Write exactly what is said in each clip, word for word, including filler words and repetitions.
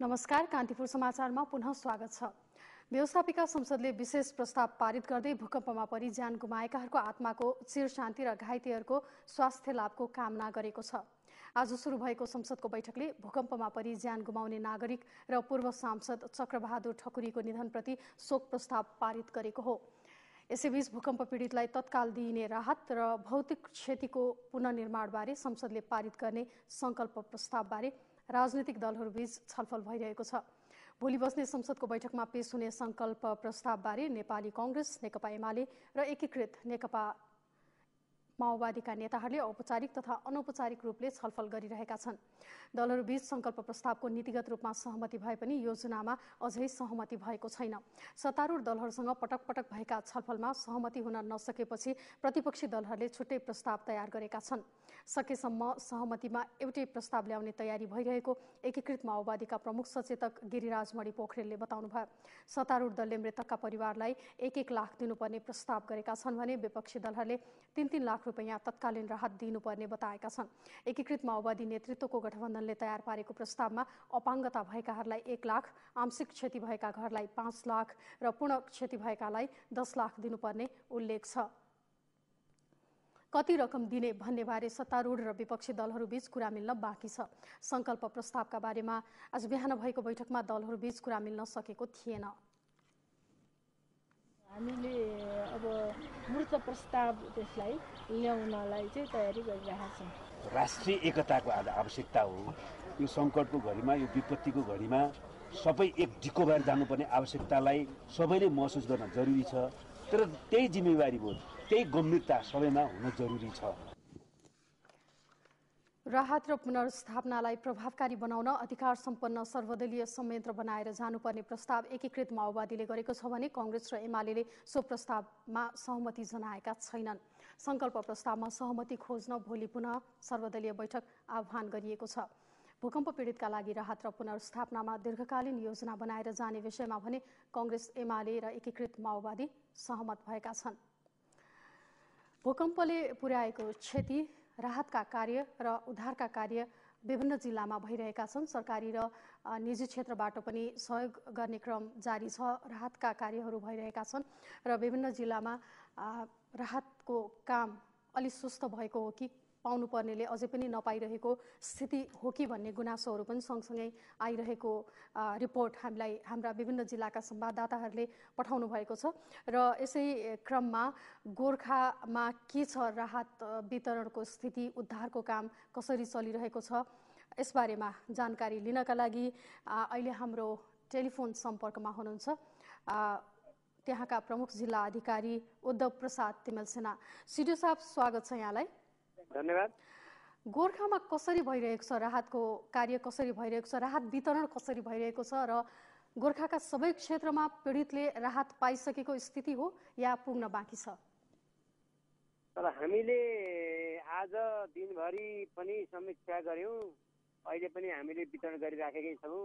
नमस्कार, कान्तिपुर समाचारमा पुनः स्वागत छ। व्यवस्थापिका संसदले विशेष प्रस्ताव पारित गर्दै भूकम्पमा परि ज्यान गुमाएकाहरूको आत्माको चिर शान्ति र घाइतेहरूको स्वास्थ्य लाभको कामना गरेको छ। आज सुरु भएको संसदको बैठकले भूकम्पमा परि ज्यान गुमाउने नागरिक र पूर्व सांसद चक्रबहादुर ठकुरीको निधनप्रति शोक प्रस्ताव पारित गरेको हो। यसैबीच भूकम्प पीडितलाई तत्काल दिइने राहत र भौतिक क्षतिको पुनर्निर्माणबारे संसदले पारित गर्ने संकल्प प्रस्तावबारे राजनीतिक दलहरूबीच छलफल भइरहेको छ। भोलि बस्ने संसदको बैठकमा पेश हुने संकल्प प्रस्तावबारे नेपाली कांग्रेस, नेकपा एमाले र एकीकृत नेकपा माओवादीका नेताहरूले औपचारिक तथा अनौपचारिक रूपले छलफल गरिरहेका छन्। दलहरूबीच संकल्प प्रस्तावको नीतिगत रूपमा सहमति भए पनि योजनामा अझै सहमति भएको छैन। सत्तारूढ दलहरूसँग पटक पटक भएका छलफलमा सहमति हुन नसकेपछि प्रतिपक्षी दलहरूले छुट्टै प्रस्ताव तयार गरेका छन्। सकेसम्म सहमतिमा एउटै प्रस्ताव ल्याउने तयारी भइरहेको एकीकृत माओवादीका प्रमुख सचेतक गिरिराजमणि पोखरेलले बताउनुभयो। सत्तारूढ दलले मृतकका परिवारलाई एक एक लाख दिनुपर्ने प्रस्ताव गरेका छन् भने विपक्षी दलहरूले तीन तीन लाख रुपैयाँ तत्कालीन राहत दिनुपर्ने बताएका छन्। एकीकृत माओवादी नेतृत्वको गठबन्धनले तयार पारेको प्रस्तावमा अपाङ्गता भएकाहरूलाई एक लाख, आंशिक क्षति भएका घरलाई पाँच लाख र पूर्ण क्षति भएकालाई दस लाख दिनुपर्ने उल्लेख छ। कति रकम दिने भन्ने बारे सत्तारूढ र विपक्षी दलहरूबीच कुरा मिल्न बाँकी छ। संकल्प प्रस्तावका बारेमा आज बिहान भएको बैठकमा दलहरूबीच कुरा मिल्न सकेको थिएन। हामीले अब मूर्त प्रस्ताव त्यसलाई ल्याउनलाई चाहिँ तयारी गरिरहेका छौँ। राष्ट्रिय एकताको आवश्यकता हो। यो सङ्कटको घडीमा, यो विपत्तिको घडीमा सबै एक डिको भएर जानुपर्ने आवश्यकतालाई सबैले महसुस गर्न जरुरी छ। तर त्यही जिम्मेवारी बोध, त्यही गम्भीरता सबैमा हुन जरुरी छ। राहत र पुनर्स्थापनालाई प्रभावकारी बनाउन अधिकार सम्पन्न सर्वदलीय संयन्त्र बनाएर जानुपर्ने प्रस्ताव एकीकृत माओवादीले गरेको छ भने कांग्रेस र एमाले सो प्रस्तावमा सहमति जनाएका छैनन्। संकल्प प्रस्तावमा सहमति खोज्न भोलि पुनः सर्वदलीय बैठक आह्वान गरिएको छ। भूकम्प पीडितका लागि राहत र पुनर्स्थापनामा दीर्घकालीन योजना बनाएर जाने विषयमा भने कांग्रेस, एमाले र एकीकृत माओवादी सहमत भएका छन्। भूकम्पले पुर्याएको क्षति, राहतका कार्य र उद्धारका कार्य विभिन्न जिल्लामा भइरहेका छन्। सरकारी र निजी क्षेत्रबाट पनि सहयोग गर्ने क्रम जारी छ। राहतका कार्यहरू भइरहेका छन् र विभिन्न जिल्लामा राहतको काम अलि सुस्त भएको हो कि पाउनुपर्नेले अझै पनि नपाइरहेको स्थिति हो कि भन्ने गुनासोहरू पनि सँगसँगै आइरहेको रिपोर्ट हामीलाई हाम्रा विभिन्न जिल्लाका संवाददाताहरूले पठाउनु भएको छ। र यसै क्रममा गोर्खामा के छ राहत वितरणको स्थिति, उद्धारको काम कसरी चलिरहेको छ, यसबारेमा जानकारी लिनका लागि अहिले हाम्रो टेलिफोन सम्पर्कमा हुनुहुन्छ त्यहाँका प्रमुख जिल्ला अधिकारी उद्धव प्रसाद तिमेलसेना। सिडिओ साहब, स्वागत छ यहाँलाई। धन्यवाद। गोर्खामा कसरी भइरहेको छ राहतको कार्य, कसरी भइरहेको छ, राहत वितरण कसरी भइरहेको छ र गोर्खाका सबै क्षेत्रमा पीडितले राहत पाइसकेको स्थिति हो या पुग्न बाँकी छ? तर हामीले आज दिनभरि पनि समीक्षा गर्यौं। अहिले पनि हामीले वितरण गरिराखेकै छौँ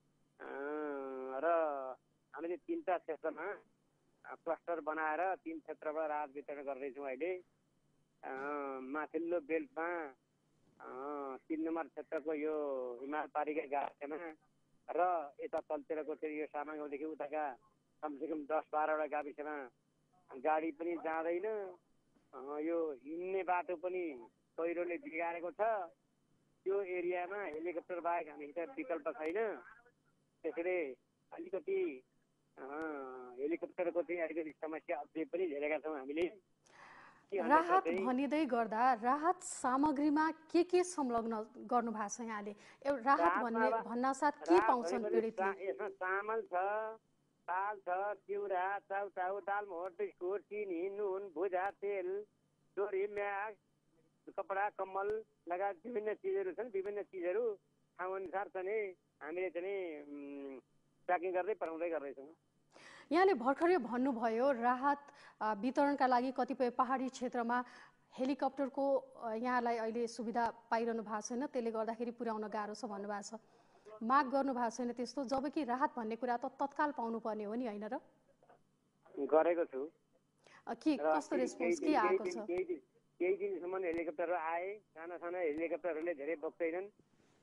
र हामीले तीनटा क्षेत्रमा क्लस्टर बनाएर तीन क्षेत्रबाट राहत वितरण गर्दैछौँ। अहिले माथिल्लो बेल्टमा तीन नम्बर क्षेत्रको यो हिमाल पारीका गाविसमा र यता तलतिरको चाहिँ यो सामाङ्गौदेखि उताका कमसेकम दस बाह्रवटा गाविसमा गाडी पनि जाँदैन। यो हिँड्ने बाटो पनि पहिरोले बिगारेको छ। त्यो एरियामा हेलिकप्टर बाहेक हामीसित विकल्प छैन। त्यसैले अलिकति हेलिकप्टरको चाहिँ अलिकति समस्या अझै पनि झेलेका छौँ हामीले। राहत भनिँदै गर्दा राहत सामग्रीमा के के संलग्न गर्नु भएको छ यहाँले? राहत भन्ने भन्नासाथ के पाउँछन् पीडितले? यसमा चामल छ, दाल छ, चिउरा, चाउचाउ, दालमोट, बिस्कुट, चिनी, नुन, भुजा, तेल, डोरी, म्याग, कपडा, कम्बल लगायत विभिन्न चिजहरू छन्। विभिन्न चिजहरू ठाउँ अनुसार चाहिँ हामीले चाहिँ प्याकिङ गर्दै पठाउँदै गर्दैछौँ। यहाँले भर्खरै भन्नुभयो राहत वितरणका लागि कतिपय पहाडी क्षेत्रमा हेलिकप्टरको यहाँलाई अहिले सुविधा पाइरहनु भएको छैन, त्यसले गर्दाखेरि पुर्याउन गाह्रो छ भन्नुभएको छ। माग गर्नु भएको छैन त्यस्तो, जबकि राहत भन्ने कुरा त तत्काल पाउनुपर्ने हो नि, होइन र? गरेको छु। के कस्तो रेस्पोन्स के आएको छ? केही दिनसम्म हेलिकप्टरहरू आए, साना साना हेलिकप्टरहरूले धेरै बोक्दैनन्।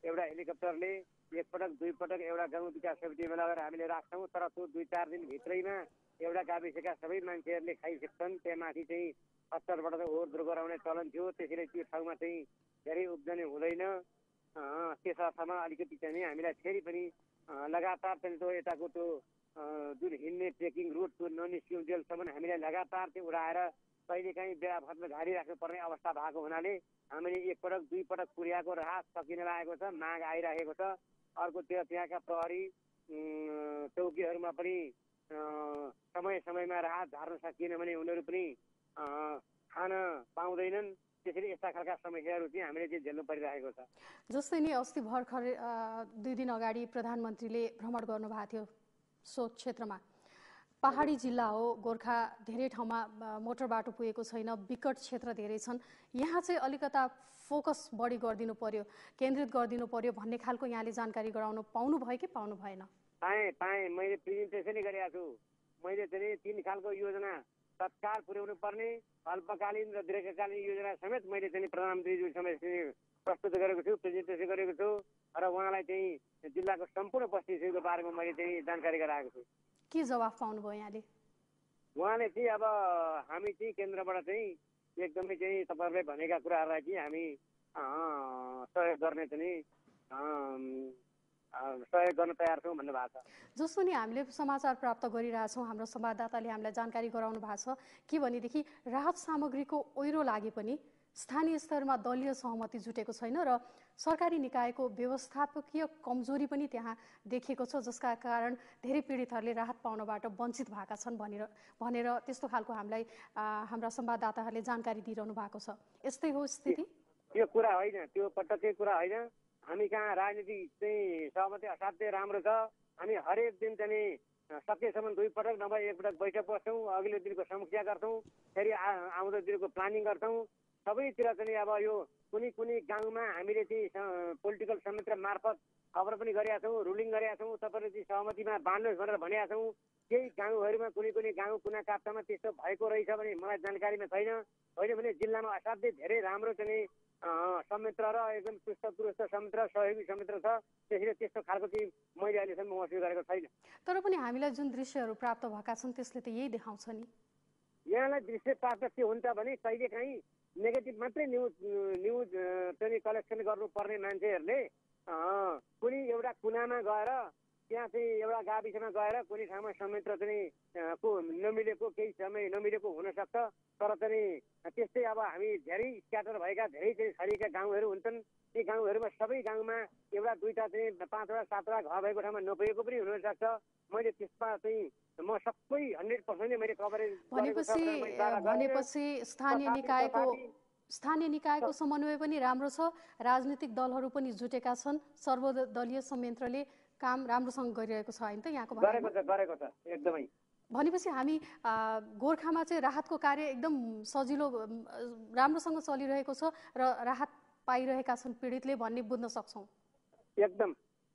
एउटा हेलिकप्टरले एकपटक दुई पटक एउटा गाउँ विकास समितिमा लगेर हामीले राख्छौँ, तर त्यो दुई चार दिनभित्रैमा एउटा गाविसका सबै मान्छेहरूले खाइसक्छन्। त्यहाँमाथि चाहिँ खच्चरबाट चाहिँ ओहोर दोहोर गराउने चलन थियो, त्यसैले त्यो ठाउँमा चाहिँ धेरै उब्जनी हुँदैन। त्यस अर्थमा अलिकति चाहिँ हामीलाई फेरि पनि लगातार चाहिँ त्यो यताको त्यो जुन हिँड्ने ट्रेकिङ रुट त्यो ननिस्किउन्जेलसम्म हामीलाई लगातार त्यो उडाएर कहिलेकाहीँ बेला भत्न झारी राख्नुपर्ने अवस्था भएको हुनाले हामीले एकपटक दुई पटक पुर्याएको राहत सकिन लागेको छ, माग आइरहेको छ। अर्कोतिर त्यहाँका प्रहरी चौकीहरूमा पनि समय समयमा राहत झार्न सकिएन भने उनीहरू पनि खान पाउँदैनन्। त्यसरी यस्ता खालका समस्याहरू चाहिँ हामीले चाहिँ झेल्नु परिरहेको छ। जस्तै नि अस्ति भर्खर दुई दिन अगाडि प्रधानमन्त्रीले भ्रमण गर्नुभएको थियो सो क्षेत्रमा। पहाडी जिल्ला हो, गोर्खा धेरै ठाउँमा मोटर बाटो पुगेको छैन, विकट क्षेत्र धेरै छन्। यहाँ चाहिँ अलिकता फोकस बढी गरिदिनु पर्यो, केन्द्रित गरिदिनु पर्यो भन्ने खालको यहाँले जानकारी गराउनु पाउनु भयो कि पाउनु भएन? पाएँ पाएँ मैले प्रेजेन्टेसनै गरेको छु। मैले चाहिँ तिन खालको योजना तत्काल पुर्याउनु पर्ने, अल्पकालीन र दीर्घकालीन योजना समेत मैले चाहिँ प्रधानमन्त्रीज्यू समेत प्रस्तुत गरेको छु, प्रेजेन्टेसन गरेको छु र उहाँलाई चाहिँ जिल्लाको सम्पूर्ण बस्तीको बारेमा मैले चाहिँ जानकारी गराएको छु। के जवाफ पाउनुभयो यहाँले? उहाँले चाहिँ अब हामी चाहिँ केन्द्रबाट चाहिँ एकदमै चाहिँ तपाईँहरूले भनेका कुराहरूलाई चाहिँ हामी सहयोग गर्ने चाहिँ सहयोग गर्न तयार छौँ भन्नुभएको छ। जस्तो नि हामीले समाचार प्राप्त गरिरहेछौँ, हाम्रो संवाददाताले हामीलाई जानकारी गराउनु भएको छ के भनेदेखि राहत सामग्रीको ओहिरो लागे पनि स्थानीय स्तरमा दलीय सहमति जुटेको छैन र सरकारी निकायको व्यवस्थापकीय कमजोरी पनि त्यहाँ देखिएको छ, जसका कारण धेरै पीडितहरूले राहत पाउनबाट वञ्चित भएका छन् भनेर भनेर त्यस्तो खालको हामीलाई हाम्रा संवाददाताहरूले जानकारी दिइरहनु भएको छ। यस्तै हो स्थिति? त्यो कुरा होइन, त्यो पटक्कै कुरा होइन। हामी कहाँ राजनीति चाहिँ सहमति असाध्यै राम्रो छ। हामी हरेक दिन चाहिँ सकेसम्म दुई पटक नभए एकपटक बैठक बस्छौँ, अघिल्लो दिनको समीक्षा गर्छौँ, फेरि आउँदो दिनको प्लानिङ गर्छौँ। सबैतिर चाहिँ अब यो कुनै कुनै गाउँमा हामीले चाहिँ पोलिटिकल संयन्त्र मार्फत खबर पनि गरेका छौँ, रुलिङ गरेका छौँ, तपाईँले चाहिँ सहमतिमा बाँड्नुहोस् भनेर भनेका छौँ। केही गाउँहरूमा कुनै कुनै गाउँ कुना काप्चामा त्यस्तो भएको रहेछ भने मलाई जानकारीमा छैन। होइन भने जिल्लामा असाध्यै धेरै राम्रो चाहिँ संयन्त्र र एकदम पृष्ठपुरुष संयन्त्र सहयोगी संयन्त्र छ। त्यसैले त्यस्तो खालको चाहिँ मैले अहिलेसम्म महसुस गरेको छैन। तर पनि हामीलाई जुन दृश्यहरू प्राप्त भएका छन् त्यसले त यही देखाउँछ नि। यहाँलाई दृश्य प्राप्त के हुन्छ भने कहिलेकाहीँ नेगेटिभ मात्रै न्युज न्युज चाहिँ कलेक्सन गर्नुपर्ने मान्छेहरूले कुनै एउटा कुनामा गएर त्यहाँ चाहिँ एउटा गाविसमा गएर कुनै ठाउँमा संयन्त्र चाहिँ को नमिलेको केही समय नमिलेको हुनसक्छ। तर चाहिँ त्यस्तै अब हामी धेरै स्क्याटर भएका धेरै चाहिँ छरिएका गाउँहरू हुन्छन्। ती गाउँहरूमा सबै गाउँमा एउटा दुईवटा चाहिँ पाँचवटा सातवटा घर भएको ठाउँमा नपुगेको पनि हुनसक्छ। मैले त्यसमा चाहिँ म सबै हन्ड्रेड पर्सेन्ट मैले कभरेज भनेपछि भनेपछि स्थानीय निकायको स्थानीय निकायको समन्वय पनि राम्रो छ, राजनीतिक दलहरू पनि जुटेका छन्, सर्वदलीय संयन्त्रले काम राम्रोसँग गरिरहेको छ होइन त यहाँको गरेको छ गरेको छ एकदमै। भनेपछि हामी गोर्खामा चाहिँ राहतको कार्य एकदम सजिलो राम्रोसँग चलिरहेको छ र राहत पाइरहेका छन् पीडितले भन्ने बुझ्न सक्छौँ एकदम।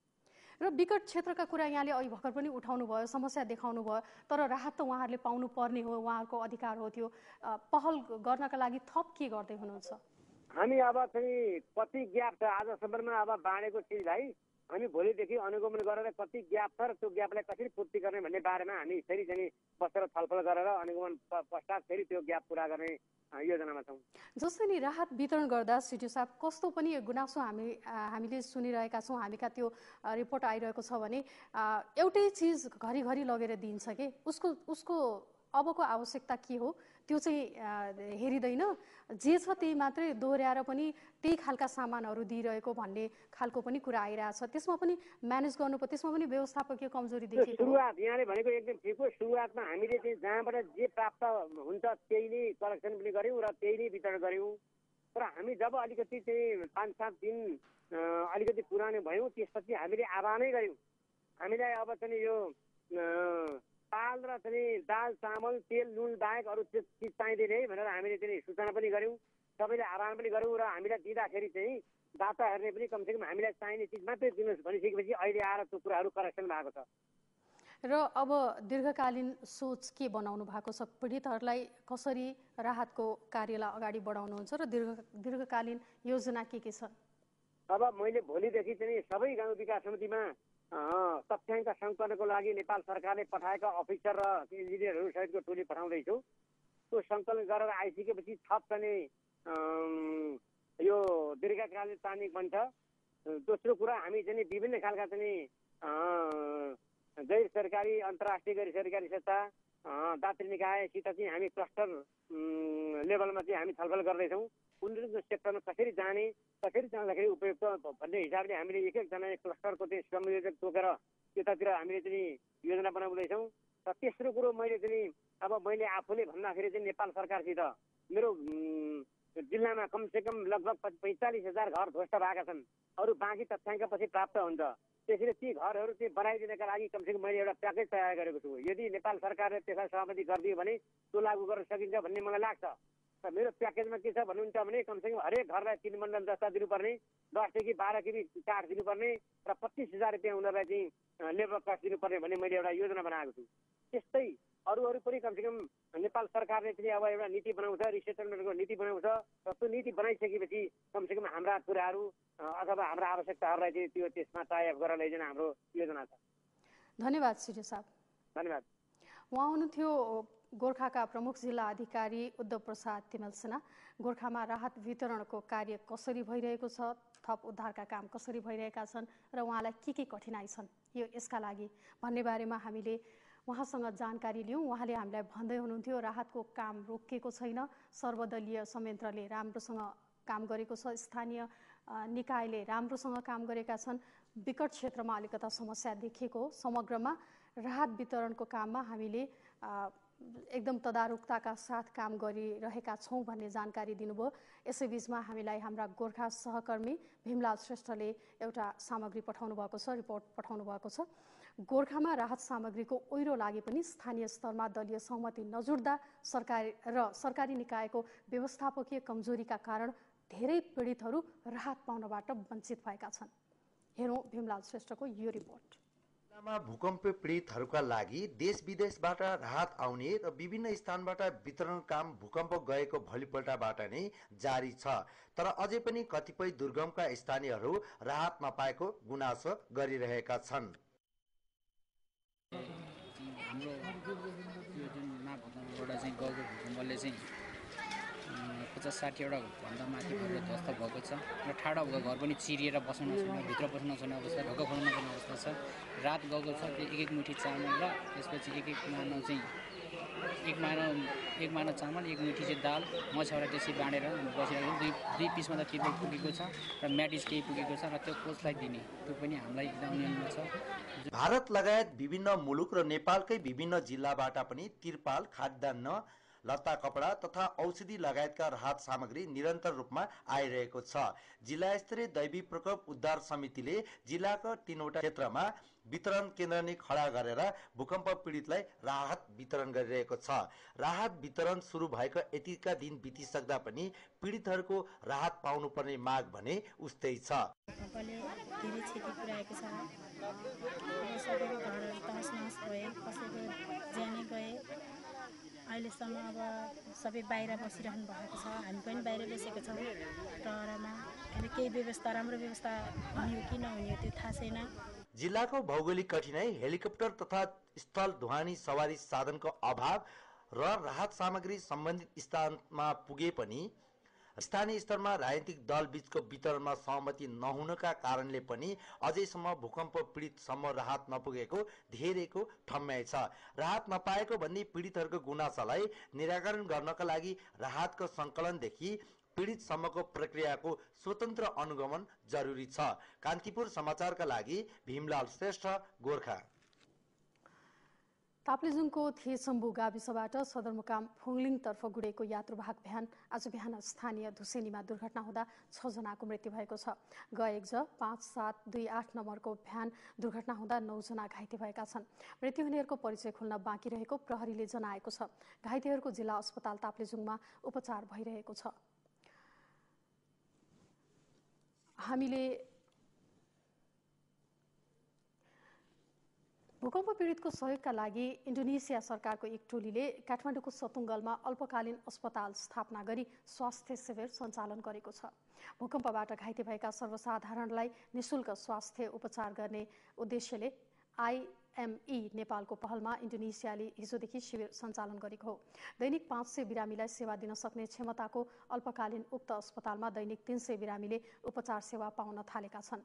र विकट क्षेत्रका कुरा यहाँले अघि भर्खर पनि उठाउनु भयो, समस्या देखाउनु भयो, तर राहत त उहाँहरूले पाउनु पर्ने हो, उहाँहरूको अधिकार हो। त्यो पहल गर्नका लागि थप के गर्दै हुनुहुन्छ? हामी अब चाहिँ कति ग्याप छ आजसम्ममा अब बाँडेको चिजलाई हामी भोलिदेखि अनुगमन गरेर कति ग्याप छ र त्यो ग्यापलाई कसरी पूर्ति गर्ने भन्ने बारेमा हामी फेरि चाहिँ बसेर छलफल गरेर अनुगमन पश्चात फेरि त्यो ग्याप पुरा गर्ने योजनामा छौँ। जस्तै नि राहत वितरण गर्दा सिडिओ साहब कस्तो पनि गुनासो हामी हामीले सुनिरहेका छौँ, हामीका त्यो रिपोर्ट आइरहेको छ भने एउटै चिज घरिघरि लगेर दिन्छ कि उसको उसको अबको आवश्यकता के हो त्यो चाहिँ हेरिँदैन, जे छ त्यही मात्रै दोहोऱ्याएर पनि त्यही खालका सामानहरू दिइरहेको भन्ने खालको पनि कुरा आइरहेछ। त्यसमा पनि म्यानेज गर्नुपर्छ, त्यसमा पनि व्यवस्थापकीय कमजोरी देखिएको। सुरुवात यहाँले भनेको एकदम ठिक हो। सुरुवातमा हामीले चाहिँ जहाँबाट जे प्राप्त हुन्छ त्यही नै कलेक्सन पनि गऱ्यौँ र त्यही नै वितरण गऱ्यौँ। तर हामी जब अलिकति चाहिँ पाँच सात दिन अलिकति पुरानो भयौँ त्यसपछि हामीले आह्वानै गऱ्यौँ। हामीलाई अब चाहिँ यो दाल र चाहिँ दाल चामल तेल नुन बाहेक अरू चिज चाहिँदैन है भनेर हामीले चाहिँ सूचना पनि गऱ्यौँ, सबैले आह्वान पनि गऱ्यौँ र हामीलाई दिँदाखेरि चाहिँ दाताहरूले पनि कमसेकम हामीलाई चाहिने चिज मात्रै दिनुहोस् भनिसकेपछि अहिले आएर त्यो कुराहरू करेक्सन भएको छ। र अब दीर्घकालीन सोच के बनाउनु भएको छ? पीडितहरूलाई कसरी राहतको कार्यलाई अगाडि बढाउनुहुन्छ र दीर्घ दीर्घकालीन योजना के के छ? अब मैले भोलिदेखि चाहिँ सबै गाउँ विकास समितिमा तथ्याङ्क सङ्कलनको लागि नेपाल सरकारले पठाएका अफिसर र इन्जिनियरहरू सहितको टोली पठाउँदैछु। त्यो सङ्कलन गरेर आइसकेपछि थप चाहिँ यो दीर्घकालीन प्लानिङ बन्छ। दोस्रो कुरा हामी चाहिँ विभिन्न खालका चाहिँ गैर सरकारी अन्तर्राष्ट्रिय गैर सरकारी संस्था दात्री निकायसित चाहिँ हामी क्लस्टर लेभलमा चाहिँ हामी छलफल गर्दैछौँ। उनीहरूको सेक्टरमा कसरी जाने, कसरी जाँदाखेरि उपयुक्त भन्ने हिसाबले हामीले एक एकजना क्लस्टरको चाहिँ संयोजक तोकेर त्यतातिर हामीले चाहिँ योजना बनाउँदैछौँ। र तेस्रो कुरो मैले चाहिँ अब मैले आफूले भन्दाखेरि चाहिँ नेपाल सरकारसित मेरो जिल्लामा कमसेकम लगभग पैँतालिस हजार घर ध्वस्त भएका छन्। अरू बाँकी तथ्याङ्क पछि प्राप्त हुन्छ। त्यसैले ती घरहरू चाहिँ बनाइदिनका लागि कमसेकम मैले एउटा प्याकेज तयार गरेको छु। यदि नेपाल सरकारले त्यसलाई सहमति गरिदियो भने त्यो लागू गर्न सकिन्छ भन्ने मलाई लाग्छ। र मेरो प्याकेजमा के छ भन्नुहुन्छ भने कमसेकम हरेक घरलाई तिन बन्डल जस्ता दिनुपर्ने, दसदेखि बाह्र केबी काठ दिनुपर्ने र पच्चिस हजार रुपियाँ उनीहरूलाई चाहिँ लेबर कस्ट दिनुपर्ने भन्ने मैले एउटा योजना बनाएको छु। त्यस्तै अरू अरू पनि कमसेकम नेपाल सरकारले चाहिँ अब एउटा नीति बनाउँछ, रिसेटलमेन्टको नीति बनाउँछ। र त्यो नीति बनाइसकेपछि कमसेकम हाम्रा कुराहरू अथवा हाम्रा आवश्यकताहरूलाई चाहिँ त्यो त्यसमा टाइप गरेर लैजान हाम्रो योजना छ। धन्यवाद सिडी साहब। धन्यवाद। उहाँ हुनुहुन्थ्यो गोर्खाका प्रमुख जिल्ला अधिकारी उद्धव प्रसाद तिमल सेना। गोर्खामा राहत वितरणको कार्य कसरी भइरहेको छ, थप उद्धारका काम कसरी भइरहेका छन् र उहाँलाई के के कठिनाइ छन् यो यसका लागि भन्ने बारेमा हामीले उहाँसँग जानकारी लियौँ। उहाँले हामीलाई भन्दै हुनुहुन्थ्यो राहतको काम रोकिएको छैन, सर्वदलीय संयन्त्रले राम्रोसँग काम गरेको छ, स्थानीय निकायले राम्रोसँग काम गरेका छन्, विकट क्षेत्रमा अलिकता समस्या देखिएको हो। समग्रमा राहत वितरणको काममा हामीले एकदम तदारुकताका साथ काम गरिरहेका छौँ भन्ने जानकारी दिनुभयो। यसैबीचमा हामीलाई हाम्रा गोर्खा सहकर्मी भीमलाल श्रेष्ठले एउटा सामग्री पठाउनु भएको छ, रिपोर्ट पठाउनु भएको छ। गोर्खामा राहत सामग्रीको ओहिरो लागे पनि स्थानीय स्तरमा दलीय सहमति नजुट्दा सरकार र सरकारी निकायको व्यवस्थापकीय कमजोरीका कारण धेरै पीडितहरू राहत पाउनबाट वञ्चित भएका छन्। हेरौँ भीमलाल श्रेष्ठको यो रिपोर्ट। जिल्लामा भूकम्प पीडितहरूका लागि देश विदेशबाट राहत आउने र विभिन्न स्थानबाट वितरण काम भूकम्प गएको भोलिपल्टबाट नै जारी छ। तर अझै पनि कतिपय दुर्गमका स्थानीयहरू राहत नपाएको गुनासो गरिरहेका छन्। हाम्रो यो जुन महाभूकम्पबाट चाहिँ गएको भूकम्पले चाहिँ पचास साठीवटा भन्दा माथि भएर ध्वस्त भएको छ र ठाडो भएको घर पनि चिरिएर बस्न नसक्ने, भित्र बस्न नसक्ने अवस्था, ढोका खोल्न नसक्ने अवस्था छ। रात गएको छ त्यो एक एक मुठी चामल र त्यसपछि एक एक मानव चाहिँ एक मानव एक मानव चामल, एक मुठी चाहिँ दाल, मछौरा त्यसै बाँडेर बसिरहेको दुई दुई पिसमा त टिपेक पुगेको छ र म्याटिस केही पुगेको छ र त्यो कोचलाई दिने त्यो पनि हामीलाई एकदम नियममा छ। भारत लगायत विभिन्न मुलुक र नेपालकै विभिन्न जिल्लाबाट पनि तिरपाल, खाद्यान्न, लत्ता कपडा तथा औषधि लगायतका राहत सामग्री निरन्तर रूपमा आइरहेको छ। जिल्ला स्तरीय दैवी प्रकोप उद्धार समितिले जिल्लाका तीनवटा क्षेत्रमा वितरण केन्द्र नै खडा गरेर भूकम्प पीडितलाई राहत वितरण गरिरहेको छ। राहत वितरण सुरु भएको यतिका दिन बितिसक्दा पनि पीडितहरूको राहत पाउनुपर्ने माग भने उस्तै छ। भूकम्पले धेरै क्षति पुर्याएको छ। सबैको घरहरू तहस नहस भए, कसैको ज्यानै गए। अहिलेसम्म अब सबै बाहिर बसिरहनु भएको छ, हामी पनि बाहिर बसेको छौँ टहरमा। अहिले केही व्यवस्था राम्रो व्यवस्था हुने हो कि नहुने त्यो थाहा छैन। जिल्लाको भौगोलिक कठिनाई, हेलिकप्टर तथा स्थल ढुवानी सवारी साधनको अभाव र राहत सामग्री सम्बन्धित स्थानमा पुगे पनि स्थानीय स्तरमा राजनीतिक दल बीचको वितरणमा सहमति नहुनका कारणले पनि अझैसम्म भूकम्प पीडितसम्म राहत नपुगेको धेरैको ठम्याइ छ। राहत नपाएको भन्ने पीडितहरूको गुनासालाई निराकरण गर्नका लागि राहतको सङ्कलनदेखि पीडितसम्मको प्रक्रियाको स्वतन्त्र अनुगमन जरुरी छ। कान्तिपुर समाचारका लागि भीमलाल श्रेष्ठ, गोर्खा। ताप्लेजुङको थेसम्बु गाविसबाट सदरमुकाम फुङलिङतर्फ गुडेको यात्रुवाहक भ्यान आज बिहान स्थानीय धुसेनीमा दुर्घटना हुँदा छजनाको मृत्यु भएको छ। गएक्ज पाँच सात दुई आठ नम्बरको भ्यान दुर्घटना हुँदा नौजना घाइते भएका छन्। मृत्यु हुनेहरूको परिचय खुल्न बाँकी रहेको प्रहरीले जनाएको छ। घाइतेहरूको जिल्ला अस्पताल ताप्लेजुङमा उपचार भइरहेको छ। हामीले भूकम्प पीडितको सहयोगका लागि इन्डोनेसिया सरकारको एक टोलीले काठमाडौँको सतुङ्गलमा अल्पकालीन अस्पताल स्थापना गरी स्वास्थ्य शिविर सञ्चालन गरेको छ। भूकम्पबाट घाइते भएका सर्वसाधारणलाई निशुल्क स्वास्थ्य उपचार गर्ने उद्देश्यले आइएमई नेपालको पहलमा इन्डोनेसियाले हिजोदेखि शिविर सञ्चालन गरेको हो। दैनिक पाँच सय बिरामीलाई सेवा दिन सक्ने क्षमताको अल्पकालीन उक्त अस्पतालमा दैनिक तीन सय बिरामीले उपचार सेवा पाउन थालेका छन्।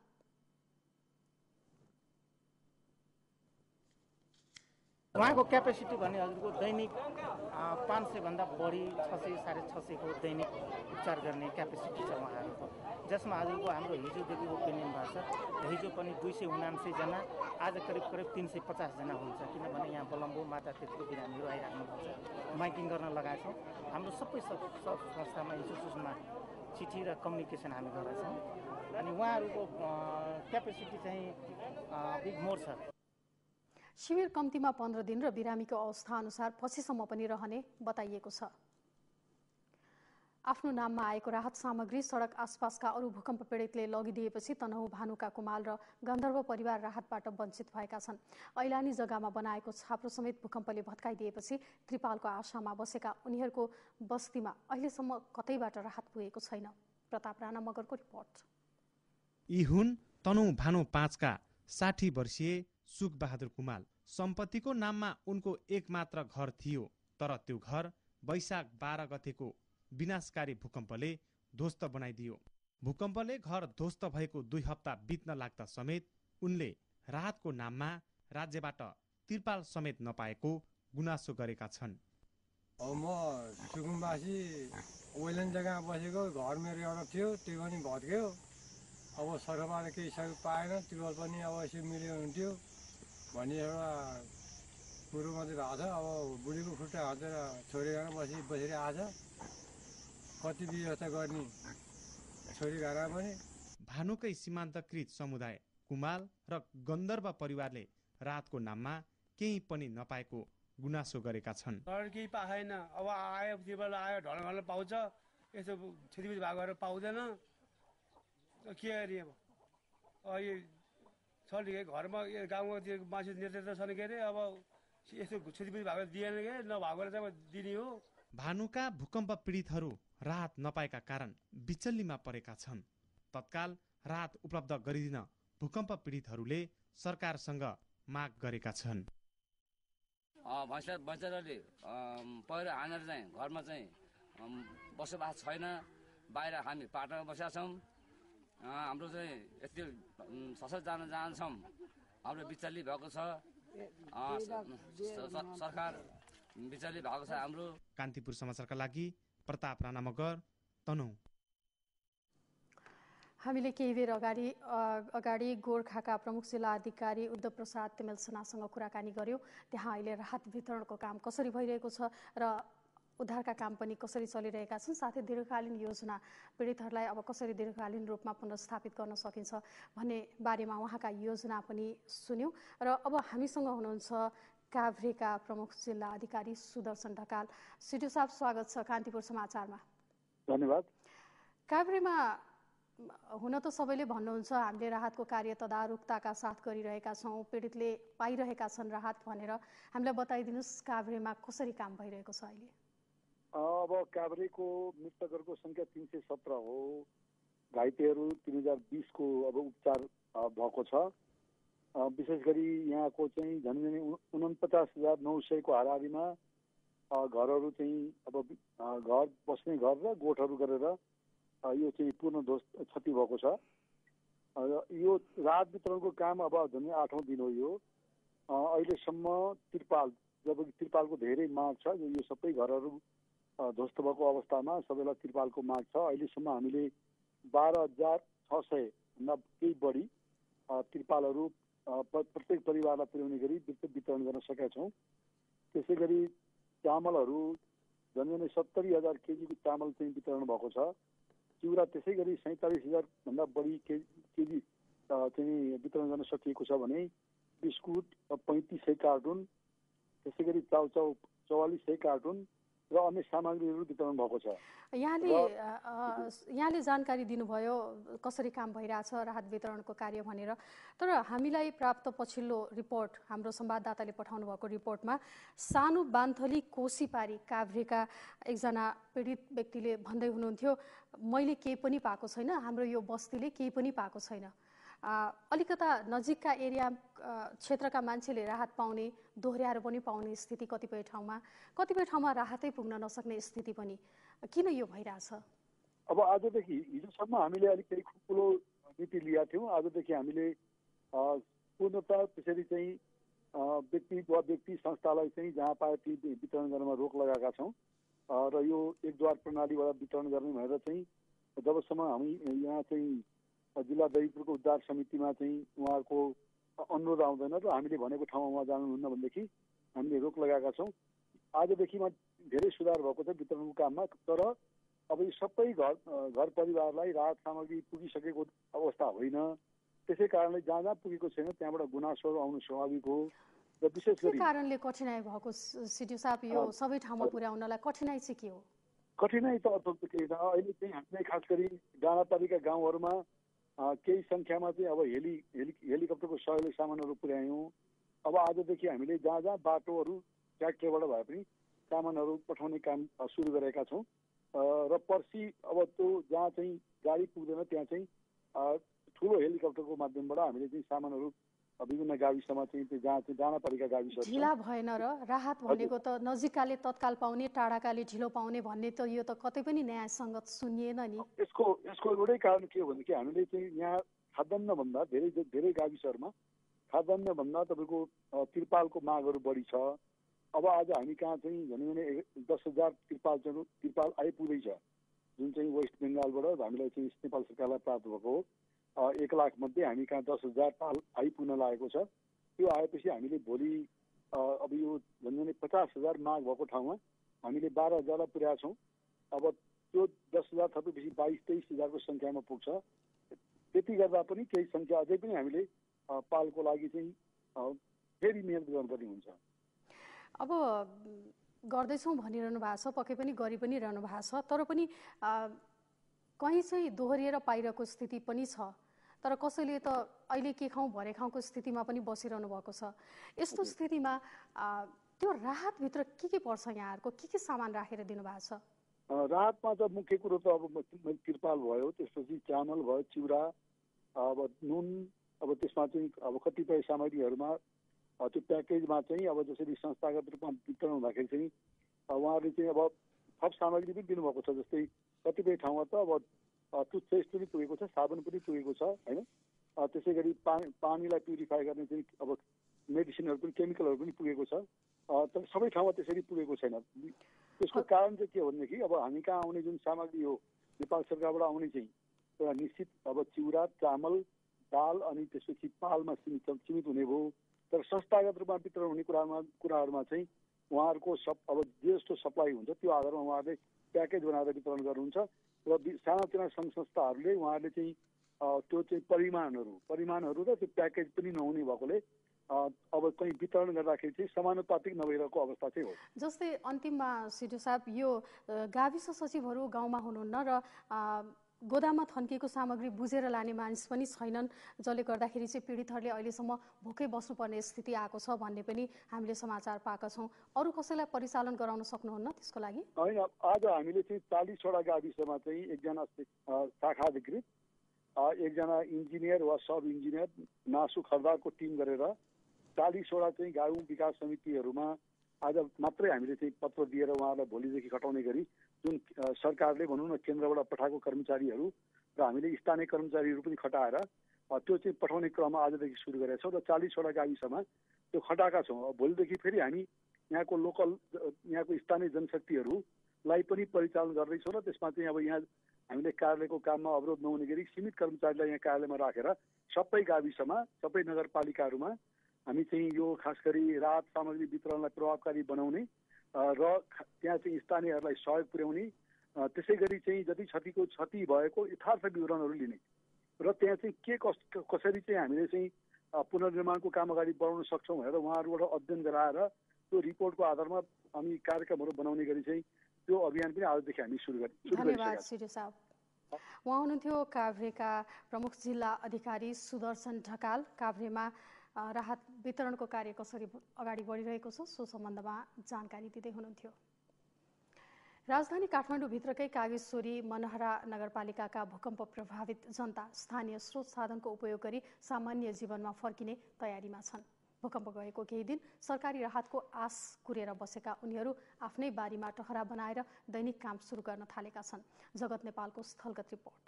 वहाँको क्यापेसिटी भने हजुरको दैनिक पाँच सय भन्दा बढी छ सय साढे छ सयको दैनिक उपचार गर्ने क्यापेसिटी छ उहाँहरूको, जसमा हजुरको हाम्रो हिजोदेखि ओपिनियन भएको छ। हिजो पनि दुई सय उनान्सयजना, आज करिब करिब तिन सय पचासजना हुन्छ, किनभने यहाँ बलम्बो माता त्यत्रो बिरामीहरू आइराख्नुहुन्छ। माइकिङ गर्न लगाएको छौँ। हाम्रो सबै सब संस्थामा इन्स्टिट्युसनमा चिठी र कम्युनिकेसन हामी गरेका छौँ अनि उहाँहरूको क्यापेसिटी चाहिँ बिग मोर छ। शिविर कम्तीमा पन्ध्र दिन र बिरामीको अवस्था अनुसार पछिसम्म पनि रहने बताइएको छ। आफ्नो नाममा आएको राहत सामग्री सडक आसपासका अरू भूकम्प पीडितले लगिदिएपछि तनहुँ भानुका कुमाल र गन्धर्व परिवार राहतबाट वञ्चित भएका छन्। ऐलानी जग्गामा बनाएको छाप्रो समेत भूकम्पले भत्काइदिएपछि त्रिपालको आशामा बसेका उनीहरूको बस्तीमा अहिलेसम्म कतैबाट राहत पुगेको छैन। प्रताप राणा मगरको रिपोर्ट। यी हुन् तनहुँ भानु पाँचका साठी वर्षीय सुख बहादुर कुमाल। सम्पत्तिको नाममा उनको एकमात्र घर थियो, तर त्यो घर वैशाख बाह्र गतेको विनाशकारी भूकम्पले ध्वस्त बनाइदियो। भूकम्पले घर ध्वस्त भएको दुई हप्ता बित्न लाग्दा समेत उनले राहतको नाममा राज्यबाट तिरपाल समेत नपाएको गुनासो गरेका छन्। अब म सुकुम्बासी ओइलन जग्गामा बसेको, घर मेरो एउटा थियो, त्यो पनि भत्क्यो। अब सरकारबाट केही सहयोग पाएन, तिरपाल पनि अब यसो मिल्यो हुन्थ्यो भन्ने एउटा कुरो मात्रै भएको छ। अब बुढीको खुट्टा हातेर छोरी घरमा बसी बसेर आएछ, कति व्यवस्था गर्ने छोरी घरमा पनि। भानुकै सीमान्तकृत समुदाय कुमाल र गन्धर्व परिवारले राहतको नाममा केही पनि नपाएको गुनासो गरेका छन्। केही पाएन, अब आयो तिरपाल आयो, ढलमल पाउँछ, यसो क्षतिपूर्ति भएको पाउँदैन, के अरे अब यो छ घरमा गाउँको त्यो मान्छे नेतृत्व छन् के अरे, अब यसो क्षतिपूर्ति भएको दिएन के, नभएको चाहिँ दिने हो। भानुका भूकम्प पीडितहरू राहत नपाएका कारण बिचल्लीमा परेका छन्। तत्काल राहत उपलब्ध गरिदिन भूकम्प पीडितहरूले सरकारसँग माग गरेका छन्। बच्चाहरूले पहिरो हानेर चाहिँ घरमा चाहिँ बसोबास छैन, बाहिर हामी पाटामा बसेका छौँ। हाम्रो चाहिँ यति ससत जान जान्छौँ, हाम्रो बिचल्ली भएको छ, सरकार बिचल्ली भएको छ हाम्रो। कान्तिपुर समाचारका लागि प्रताप राणा मगर, तनहुँ। हामीले केही बेर अगाडि अगाडि गोर्खाका प्रमुख जिल्ला अधिकारी उद्धव प्रसाद तिमेलसनासँग कुराकानी गर्यौं। त्यहाँ अहिले राहत वितरणको काम कसरी भइरहेको छ र उद्धारका काम पनि कसरी चलिरहेका छन्, साथै दीर्घकालीन योजना पीडितहरूलाई अब कसरी दीर्घकालीन रूपमा पुनर्स्थापित गर्न सकिन्छ भन्ने बारेमा उहाँका योजना पनि सुन्यौं। र अब हामीसँग हुनुहुन्छ काभ्रेका प्रमुख जिल्ला अधिकारी सुदर्शन ढकाल। सिडिओ साहब, स्वागत छ कान्तिपुर समाचारमा। धन्यवाद। काभ्रेमा हुन त सबैले भन्नुहुन्छ हामीले राहतको कार्य तदारुकताका साथ गरिरहेका छौँ, पीडितले पाइरहेका छन् राहत भनेर, हामीलाई बताइदिनुहोस् काभ्रेमा कसरी काम भइरहेको छ अहिले? अब काभ्रेको मृतकहरूको संख्या तीन सय सत्र हो। घाइतेहरू तीन हजार बिसको अब उपचार भएको छ। विशेष गरी यहाँको चाहिँ झन्डै उनपचास हजार नौ सयको हाराहारीमा घरहरू चाहिँ अब घर बस्ने घर र गोठहरू गरेर यो चाहिँ पूर्ण ध्वस्त क्षति भएको छ। यो राहत वितरणको काम अब झन्डै आठौँ दिन हो। यो अहिलेसम्म त्रिपाल, जबकि त्रिपालको धेरै माग छ, यो सबै घरहरू ध्वस्त भएको अवस्थामा सबैलाई त्रिपालको माग छ। अहिलेसम्म हामीले बाह्र हजार छ सय भन्दा केही बढी त्रिपालहरू प्रत्येक परिवारलाई पुर्याउने गरी वितरण गर्न सकेका छौँ। त्यसै गरी चामलहरू झन्डै सत्तरी हजार केजीको चामल चाहिँ वितरण भएको छ। चिउरा त्यसै गरी सैँतालिस हजार भन्दा बढी केजी चाहिँ वितरण गर्न सकिएको छ भने बिस्कुट पैँतिस सय कार्टुन, त्यसै गरी चाउचाउ चौवालिस सय कार्टुन र र अन्य सामग्रीहरू वितरण भएको छ। यहाँले यहाँले जानकारी दिनुभयो कसरी काम भइरहेछ राहत वितरणको कार्य भनेर, तर हामीलाई प्राप्त पछिल्लो रिपोर्ट हाम्रो संवाददाताले पठाउनु भएको रिपोर्टमा सानो बान्थली कोसीपारी काभ्रेका एकजना पीडित व्यक्तिले भन्दै हुनुहुन्थ्यो मैले केही पनि पाएको छैन, हाम्रो यो बस्तीले केही पनि पाएको छैन। अलिकता नजिकका एरिया क्षेत्रका मान्छेले राहत पाउने दोहोर्याएर पनि पाउने स्थिति कतिपय ठाउँमा, कतिपय ठाउँमा राहतै पुग्न नसक्ने स्थिति पनि किन यो भइरहेछ? अब आजदेखि हिजोसम्म हामीले अलिक केही ठुलो नीति लिएका थियौँ। आजदेखि हामीले पूर्णतः त्यसरी चाहिँ व्यक्ति वा व्यक्ति संस्थालाई चाहिँ जहाँ पाए ती वितरण गर्नमा रोक लगाएका छौँ र यो एकद्वार प्रणालीबाट वितरण गर्ने भनेर चाहिँ जबसम्म हामी यहाँ चाहिँ जिल्ला दरिद्रको उद्धार समितिमा चाहिँ उहाँहरूको अनुरोध आउँदैन र हामीले भनेको ठाउँमा उहाँ जानुहुन्न भनेदेखि हामीले रोक लगाएका छौँ। आजदेखिमा धेरै सुधार भएको छ वितरणको काममा, तर अब यो सबै घर घर परिवारलाई राहत सामग्री पुगिसकेको अवस्था होइन। त्यसै कारणले जहाँ जहाँ पुगेको छैन त्यहाँबाट गुनासोहरू आउनु स्वाभाविक हो र विशेष गरी कारणले कठिनाइ भएको सिडिओ साहब यो सबै ठाउँमा पुर्याउनलाई कठिनाइ चाहिँ के हो? कठिनाइ त अत्यन्त केही छ। अहिले चाहिँ हामीलाई खास गरी डाँडापारीका गाउँहरूमा केही सङ्ख्यामा चाहिँ अब हेली हेलि हेलिकप्टरको सहयोगले सामानहरू पुर्यायौँ। अब आजदेखि हामीले जहाँ जहाँ बाटोहरू ट्र्याक्टरबाट भए पनि सामानहरू पठाउने काम सुरु गरेका छौँ र पर्सि अब त्यो जहाँ चाहिँ गाडी पुग्दैन त्यहाँ चाहिँ ठुलो हेलिकप्टरको माध्यमबाट हामीले चाहिँ सामानहरू विभिन्न गाविसमा चाहिँ जहाँ चाहिँ डाँडापारीका गाविस ढिला भएन र राहत भनेको त नजिककाले तत्काल पाउने टाढाकाले ढिलो पाउने भन्ने त यो त कतै पनि न्यायसङ्गत सुनिएन नि। यसको यसको एउटै कारण के हो भनेदेखि हामीले चाहिँ यहाँ खाद्यान्नभन्दा धेरै धेरै गाविसहरूमा खाद्यान्नभन्दा तपाईँको तिरपालको मागहरू बढी छ। अब आज हामी कहाँ चाहिँ भन्यो भने दस हजार तिरपाल चाहिँ तिरपाल आइपुग्दैछ जुन चाहिँ वेस्ट बेङ्गालबाट हामीलाई चाहिँ नेपाल सरकारलाई प्राप्त भएको हो। एक लाख मध्ये हामी कहाँ दस हजार पाल आइपुग्न लागेको छ। त्यो आएपछि हामीले भोलि अब यो भन्यो भने पचास हजार माग भएको ठाउँमा हामीले बाह्र हजारलाई पुर्याएको छौँ। अब त्यो दस हजार थपेपछि बाइस तेइस हजारको सङ्ख्यामा पुग्छ। त्यति गर्दा पनि केही सङ्ख्या अझै पनि हामीले पालको लागि चाहिँ फेरि मेहनत गर्नुपर्ने हुन्छ। अब गर्दैछौँ भनिरहनु भएको छ, पक्कै पनि गरि पनि रहनु भएको छ, तर पनि कहीँ चाहिँ दोहोरिएर पाइरहेको स्थिति पनि छ। तर कसैले त अहिले के खाउँ भरे खाउँको स्थितिमा पनि बसिरहनु भएको छ। यस्तो स्थितिमा त्यो राहतभित्र के के पर्छ? यहाँहरूको के के सामान राखेर दिनुभएको छ? राहतमा त मुख्य कुरो त अब तिरपाल भयो, त्यसपछि चामल भयो, चिउरा, अब नुन, अब त्यसमा चाहिँ अब कतिपय सामग्रीहरूमा त्यो प्याकेजमा चाहिँ अब जसरी संस्थागत रूपमा वितरण हुँदाखेरि चाहिँ उहाँहरूले चाहिँ अब थप सामग्री पनि दिनुभएको छ। जस्तै कतिपय ठाउँमा त अब टुथपेस्ट पनि पुगेको छ, साबुन पनि पुगेको छ होइन। त्यसै गरी पानी पानीलाई प्युरिफाई गर्ने चाहिँ अब मेडिसिनहरू पनि केमिकलहरू पनि पुगेको छ। तर सबै ठाउँमा त्यसरी पुगेको छैन। त्यसको कारण चाहिँ के हो भनेदेखि अब हामी कहाँ आउने जुन सामग्री हो नेपाल सरकारबाट आउने चाहिँ एउटा निश्चित अब चिउरा, चामल, दाल अनि त्यसपछि पालमा सीमित सीमित हुने भयो। तर संस्थागत रूपमा वितरण हुने कुरामा कुराहरूमा चाहिँ उहाँहरूको सब अब जे जस्तो सप्लाई हुन्छ त्यो आधारमा उहाँहरूले प्याकेज बनाएर वितरण गर्नुहुन्छ र सानातिना सङ्घ संस्थाहरूले उहाँहरूले चाहिँ त्यो चाहिँ परिमाणहरू परिमाणहरू र त्यो प्याकेज पनि नहुने भएकोले अब कहीँ वितरण गर्दाखेरि चाहिँ समानुपातिक नभइरहेको अवस्था चाहिँ हो। जस्तै अन्तिममा सिडिओ साहब यो गाविस सचिवहरू गाउँमा हुनुहुन्न र गोदाममा थन्किएको सामग्री बुझेर लाने मानिस पनि छैनन्, जसले गर्दाखेरि चाहिँ पीडितहरूले अहिलेसम्म भोकै बस्नुपर्ने स्थिति आएको छ भन्ने पनि हामीले समाचार पाएका छौँ। अरू कसैलाई परिचालन गराउन सक्नुहुन्न त्यसको लागि? होइन, आज हामीले चाहिँ चालिसवटा गाविसमा चाहिँ एकजना शाखा अधिकृत, एकजना इन्जिनियर वा सब इन्जिनियर नासु खर्दाको टिम गरेर चालिसवटा चाहिँ गाउँ विकास समितिहरूमा आज मात्रै हामीले चाहिँ पत्र दिएर उहाँहरूलाई भोलिदेखि खटाउने गरी जुन सरकारले भनौँ न केन्द्रबाट पठाएको कर्मचारीहरू र हामीले स्थानीय कर्मचारीहरू पनि खटाएर त्यो चाहिँ पठाउने क्रम आजदेखि सुरु गरेका छौँ र चालिसवटा गाविसमा त्यो खटाएका छौँ। भोलिदेखि फेरि हामी यहाँको लोकल यहाँको स्थानीय जनशक्तिहरूलाई पनि परिचालन गर्दैछौँ र त्यसमा चाहिँ अब यहाँ हामीले कार्यालयको काममा अवरोध नहुने गरी सीमित कर्मचारीलाई यहाँ कार्यालयमा राखेर सबै गाविसमा सबै नगरपालिकाहरूमा हामी चाहिँ यो खास गरी राहत सामग्री वितरणलाई प्रभावकारी बनाउने र त्यहाँ चाहिँ स्थानीयहरूलाई सहयोग पुर्याउने, त्यसै गरी चाहिँ जति क्षतिको क्षति भएको यथार्थ विवरणहरू लिने र त्यहाँ चाहिँ के कस कसरी चाहिँ हामीले चाहिँ पुनर्निर्माणको काम अगाडि बढाउन सक्छौँ भनेर उहाँहरूबाट अध्ययन गराएर त्यो रिपोर्टको आधारमा हामी कार्यक्रमहरू बनाउने गरी चाहिँ त्यो अभियान पनि आजदेखि हामी सुरु गरे धन्यवाद सिडी साहब। उहाँ हुनुहुन्थ्यो काभ्रेका प्रमुख जिल्ला अधिकारी सुदर्शन ढकाल। काभ्रेमा राहत वितरणको कार्य कसरी अगाडि बढिरहेको छ सो सम्बन्धमा जानकारी दिँदै हुनुहुन्थ्यो। राजधानी काठमाडौँभित्रकै कागेश्वरी मनहरा नगरपालिकाका भूकम्प प्रभावित जनता स्थानीय स्रोत साधनको उपयोग गरी सामान्य जीवनमा फर्किने तयारीमा छन्। भूकम्प गएको केही दिन सरकारी राहतको आश कुरेर बसेका उनीहरू आफ्नै बारीमा टहरा बनाएर दैनिक काम सुरु गर्न थालेका छन्। जगत नेपालको स्थलगत रिपोर्ट।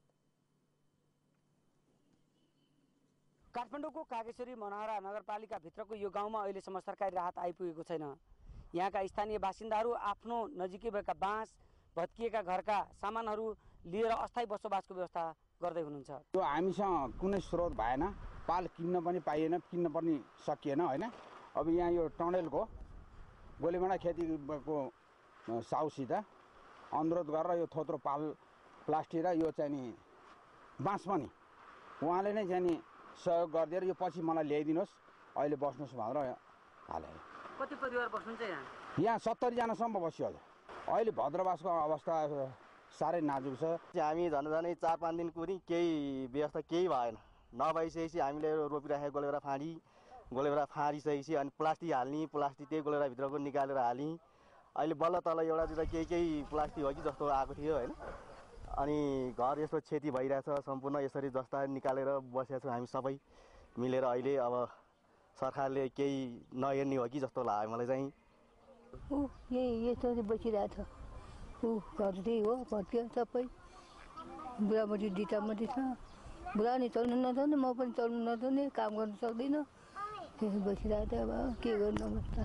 काठमाडौँको कागेश्वरी मनहरा नगरपालिकाभित्रको यो गाउँमा अहिलेसम्म सरकारी राहत आइपुगेको छैन। यहाँका स्थानीय बासिन्दाहरू आफ्नो नजिकै भएका बाँस भत्किएका घरका सामानहरू लिएर अस्थायी बसोबासको व्यवस्था गर्दै हुनुहुन्छ। त्यो हामीसँग कुनै स्रोत भएन, पाल किन्न पनि पाइएन, किन्न पनि सकिएन होइन। अब यहाँ यो टनेलको गोलीमाडा खेतीको साउसित अनुरोध गरेर यो थोत्रो पाल प्लास्टिक र यो चाहिँ नि बाँस पनि उहाँले नै चाहिँ नि सहयोग गरिदिएर यो पछि मलाई ल्याइदिनुहोस्, अहिले बस्नुहोस् भनेर हाले। कति परिवार बस्नुहुन्छ यहाँ? यहाँ सत्तरीजनासम्म बस्यो हजुर। अहिले भद्रवासको अवस्था साह्रै नाजुक छ। हामी झन् झनै चार पाँच दिन कुरी केही व्यवस्था केही भएन। नभइसकेपछि हामीले रोपिराखेको गोलेभरा फाँडी गोलेभरा फाँडिसकेपछि अनि प्लास्टिक हाल्ने, प्लास्टिक त्यही गोलेभराभित्रको निकालेर हाल्ने। अहिले बल्ल तल एउटातिर केही केही प्लास्टिक हो कि जस्तो आएको थियो होइन। अनि घर यस्तो क्षति भइरहेछ सम्पूर्ण यसरी जस्ता निकालेर बसेका छौँ हामी सबै मिलेर। अहिले अब सरकारले केही नहेर्ने हो कि जस्तो लाग्यो मलाई चाहिँ। ऊ यही यसरी बसिरहेछ, ऊ घर त्यही हो, भत्कियो सबै। बुढाबुढी दुईवटा मात्रै छ। बुढा नि चल्नु नचल्ने, म पनि चल्नु नचल्ने, काम गर्नु सक्दिनँ। त्यसो बसिरहेको थियो। अब के गर्नु अवस्था।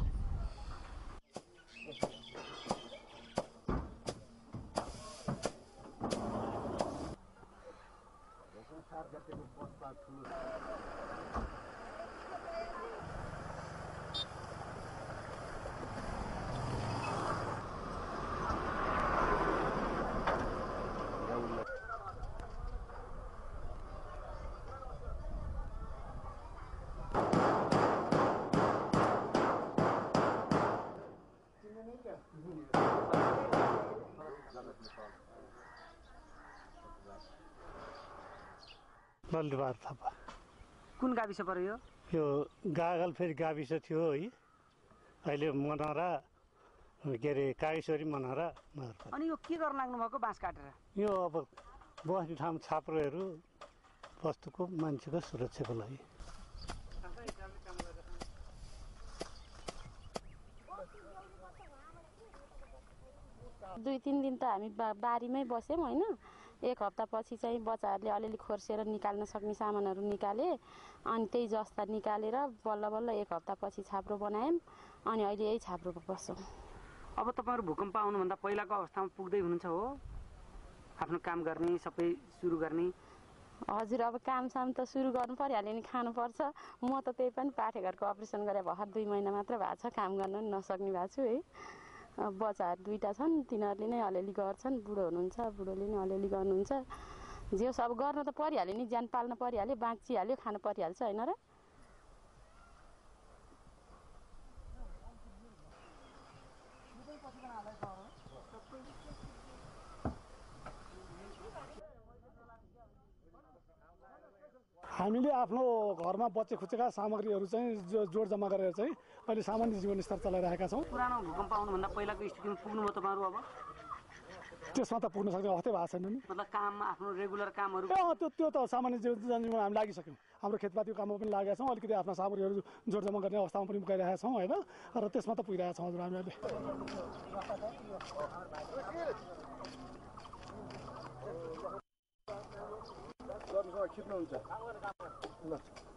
ललितबार थापा। कुन गाविस पर्यो? यो गागल फेरि गाविस थियो है। अहिले मनहरा के अरे कागेश्वरी मनहरा नगरपालिका। अनि यो के गर्न लाग्नु भएको बाँस काटेर? यो अब बस्ने ठाउँ छाप्रोहरू वस्तुको मान्छेको सुरक्षाको लागि। दुई तिन दिन त हामी बारीमै बस्यौँ होइन। एक हप्तापछि चाहिँ बच्चाहरूले अलिअलि खोर्सेर निकाल्न सक्ने सामानहरू निकाले। अनि त्यही जस्ता निकालेर बल्ल बल्ल एक हप्तापछि छाप्रो बनायौँ। अनि अहिले यही छाप्रोमा बस्छौँ। अब तपाईँहरू भूकम्प आउनुभन्दा पहिलाको अवस्थामा पुग्दै हुनुहुन्छ हो? आफ्नो काम गर्ने, सबै सुरु गर्ने? हजुर, अब कामसाम त सुरु गर्नु परिहाल्यो नि, खानुपर्छ। म त त्यही पनि पाठेघरको अपरेसन गरेर भर्खर दुई महिना मात्र भएको छ, काम गर्न पनि नसक्ने भएको छु है। बच्चाहरू दुईवटा छन्, तिनीहरूले नै अलिअलि गर्छन्। बुढो हुनुहुन्छ, बुढोले नै अलिअलि गर्नुहुन्छ। जे सब गर्न त परिहाल्यो नि, ज्यान पाल्न परिहाल्यो, बाँचिहाल्यो, खानु परिहाल्छ होइन र? हामीले आफ्नो घरमा बच्चे खुचेका सामग्रीहरू चाहिँ जोड जम्मा गरेर चाहिँ अहिले सामान्य जीवनस्तर चलाइरहेका छौँ। पुरानो भूकम्प आउनुभन्दा पहिलाको स्थितिमा पुग्नुभयो तपाईँहरू? अब त्यसमा त पुग्न सक्ने अवस्थै भएको छैन नि। मतलब काम, आफ्नो रेगुलर कामहरू? त्यो त्यो त सामान्य जनजीवन हामी लागिसक्यौँ। हाम्रो खेतपातीको काममा पनि लागेका छौँ। अलिकति आफ्ना सामग्रीहरू जोड जम्मा गर्ने अवस्थामा पनि गइरहेका छौँ होइन। र त्यसमा त पुगिरहेका छौँ हजुर हामी अहिले। खिच्नुहुन्छ ल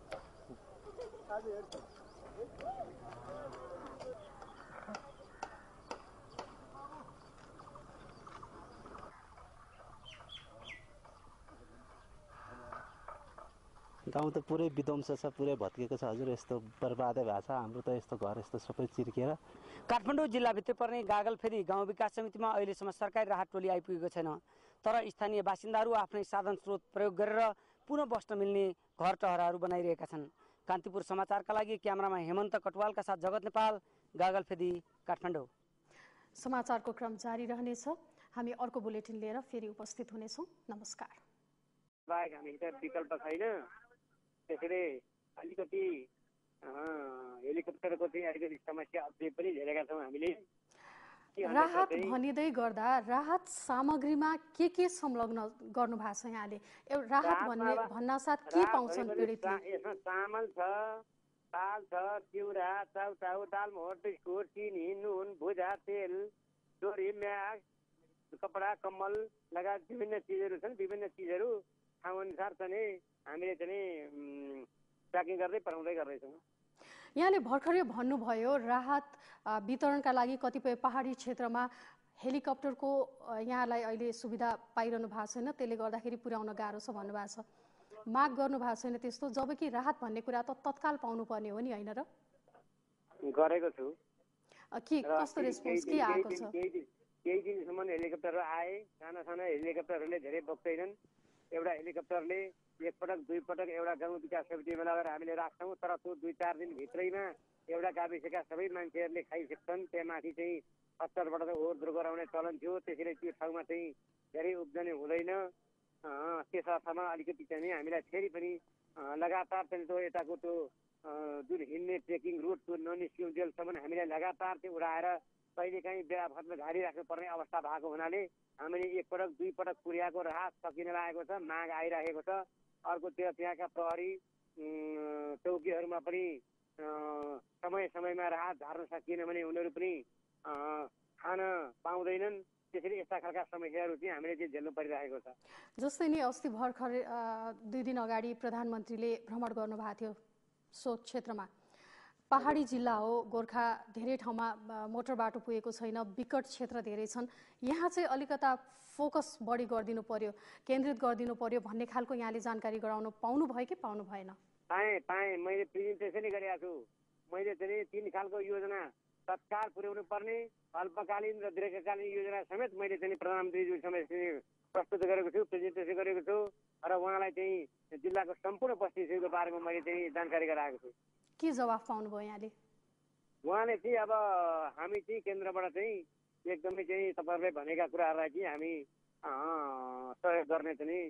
गाउँ त पुरै विध्वंस छ, पुरै भत्किएको छ हजुर। यस्तो बर्बादै भएको छ हाम्रो त, यस्तो घर यस्तो सबै चिर्किएर। काठमाडौँ जिल्लाभित्र पर्ने गागलफेदी गाउँ विकास समितिमा अहिलेसम्म सरकारी राहत टोली आइपुगेको छैन। तर स्थानीय बासिन्दाहरू आफ्नै साधन स्रोत प्रयोग गरेर पुनः बस्न मिल्ने घर टहराहरू बनाइरहेका छन्। कान्तिपुर समाचारका लागि क्यामेरामा हेमन्त कटवालका साथ जगत नेपाल, गागलफेदी, काठमाडौँ। समाचारको क्रम जारी रहनेछ। हामी अर्को बुलेटिन लिएर फेरि उपस्थित हुनेछौँ। नमस्कार। बाहेक हामीसित विकल्प छैन, त्यसैले अलिकति हेलिकप्टरको चाहिँ अलिकति समस्या अझै पनि झेलेका छौँ हामीले। राहत भनिँदै गर्दा राहत सामग्रीमा के के संलग्न गर्नु भएको छ यहाँले? राहत भन्ने भन्नासाथ के पाउँछन् पीडितले? यसमा चामल छ, दाल छ, चिउरा, चाउचाउ, दालमोट, बिस्कुट, चिनी, नुन, भुजा, तेल, डोरी, म्याग, कपडा, कम्बल लगायत विभिन्न चिजहरू छन्। विभिन्न चिजहरू ठाउँ अनुसार चाहिँ हामीले चाहिँ प्याकिङ गर्दै पठाउँदै गर्दैछौँ। यहाँले भर्खरै भन्नुभयो राहत वितरणका लागि कतिपय पहाडी क्षेत्रमा हेलिकप्टरको यहाँलाई अहिले सुविधा पाइरहनु भएको छैन, त्यसले गर्दाखेरि पुर्याउन गाह्रो छ भन्नुभएको छ। माग गर्नु भएको छैन त्यस्तो, जबकि राहत भन्ने कुरा त तत्काल पाउनुपर्ने हो नि, होइन र? गरेको छु। के कस्तो रेस्पोन्स के आएको छ? केही दिनसम्म हेलिकप्टरहरू आए, साना साना हेलिकप्टरहरूले धेरै बोक्दैनन्। एउटा हेलिकप्टरले एकपटक दुई पटक एउटा गाउँ विकास समितिमा लगेर हामीले राख्छौँ, तर त्यो दुई चार दिनभित्रैमा एउटा गाविसका सबै मान्छेहरूले खाइसक्छन्। त्यहाँमाथि चाहिँ अत्तरबाट त ओहोर दोहोर गराउने चलन थियो, त्यसैले त्यो ठाउँमा चाहिँ धेरै उब्जनी हुँदैन। त्यस अर्थमा अलिकति चाहिँ हामीलाई फेरि पनि लगातार चाहिँ त्यो यताको त्यो जुन हिँड्ने ट्रेकिङ रुट त्यो ननिस्किउन्जेलसम्म हामीलाई लगातार त्यो उडाएर कहिलेकाहीँ बेलाफतमा झारी राख्नुपर्ने अवस्था भएको हुनाले हामीले एकपटक दुई पटक पुर्याएको राहत सकिन लागेको छ, माग आइरहेको छ। अर्कोतिर त्यहाँका प्रहरी चौकीहरूमा पनि समय समयमा राहत झार्न सकिएन भने उनीहरू पनि खान पाउँदैनन्। त्यसरी यस्ता खालका समस्याहरू चाहिँ हामीले चाहिँ झेल्नु परिरहेको छ। जस्तै नि अस्ति भर्खर दुई दिन अगाडि प्रधानमन्त्रीले भ्रमण गर्नुभएको थियो सो क्षेत्रमा। पहाडी जिल्ला हो, गोर्खा धेरै ठाउँमा मोटर बाटो पुगेको छैन, विकट क्षेत्र धेरै छन्। यहाँ चाहिँ अलिकता फोकस बढी गरिदिनु पर्यो, केन्द्रित गरिदिनु पर्यो भन्ने खालको यहाँले जानकारी गराउनु पाउनु भयो कि पाउनु भएन? पाएँ पाएँ मैले प्रेजेन्टेसनै गरेको छु। मैले चाहिँ तिन खालको योजना तत्काल पुर्याउनु पर्ने, अल्पकालीन र दीर्घकालीन योजना समेत मैले चाहिँ प्रधानमन्त्रीज्यू समेत प्रस्तुत गरेको छु, प्रेजेन्टेसन गरेको छु र उहाँलाई चाहिँ जिल्लाको सम्पूर्ण बस्तीको बारेमा मैले चाहिँ जानकारी गराएको छु। के जवाफ पाउनुभयो यहाँले? उहाँले चाहिँ अब हामी चाहिँ केन्द्रबाट चाहिँ एकदमै चाहिँ तपाईँहरूले भनेका कुराहरूलाई चाहिँ हामी सहयोग गर्ने चाहिँ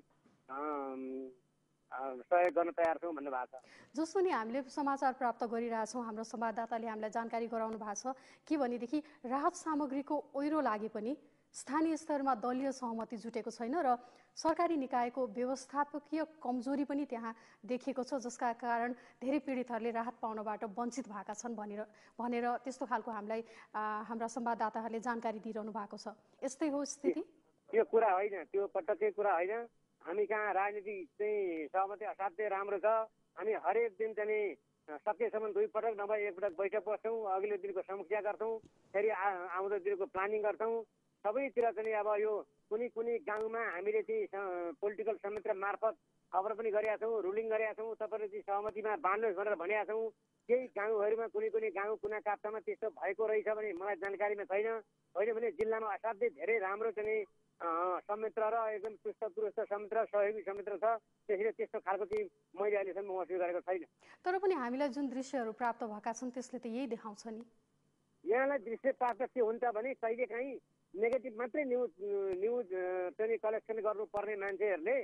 सहयोग गर्न तयार छौँ भन्नुभएको छ। जस्तो नि हामीले समाचार प्राप्त गरिरहेछौँ, हाम्रो संवाददाताले हामीलाई जानकारी गराउनु भएको छ के भनेदेखि राहत सामग्रीको ओहिरो लागे पनि स्थानीय स्तरमा दलीय सहमति जुटेको छैन र सरकारी निकायको व्यवस्थापकीय कमजोरी पनि त्यहाँ देखिएको छ, जसका कारण धेरै पीडितहरूले राहत पाउनबाट वञ्चित भएका छन् भनेर भनेर त्यस्तो खालको हामीलाई हाम्रा संवाददाताहरूले जानकारी दिइरहनु भएको छ। यस्तै हो स्थिति? त्यो कुरा होइन, त्यो पटक्कै कुरा होइन। हामी कहाँ राजनीति चाहिँ सहमति असाध्यै राम्रो छ। हामी हरेक दिन चाहिँ सकेसम्म दुई पटक नभए एकपटक बैठक बस्छौँ, अघिल्लो दिनको समीक्षा गर्छौँ, फेरि आउँदो दिनको प्लानिङ गर्छौँ। सबैतिर चाहिँ अब यो कुनै कुनै गाउँमा हामीले चाहिँ पोलिटिकल संयन्त्र मार्फत खबर पनि गरेका छौँ, रुलिङ गरेका छौँ, तपाईँले चाहिँ सहमतिमा बाँड्नुहोस् भनेर भनेका छौँ। केही गाउँहरूमा कुनै कुनै गाउँ कुना काप्चामा त्यस्तो भएको रहेछ भने मलाई जानकारीमा छैन। होइन भने जिल्लामा असाध्यै धेरै राम्रो चाहिँ संयन्त्र र एकदम पृष्ठपुरुष संयन्त्र सहयोगी संयन्त्र छ, त्यसैले त्यस्तो खालको चाहिँ मैले अहिलेसम्म महसुस गरेको छैन। तर पनि हामीलाई जुन दृश्यहरू प्राप्त भएका छन् त्यसले त यही देखाउँछ नि। यहाँलाई दृश्य प्राप्त के हुन्छ भने कहिलेकाहीँ नेगेटिभ मात्रै न्युज न्युज चाहिँ कलेक्सन गर्नुपर्ने मान्छेहरूले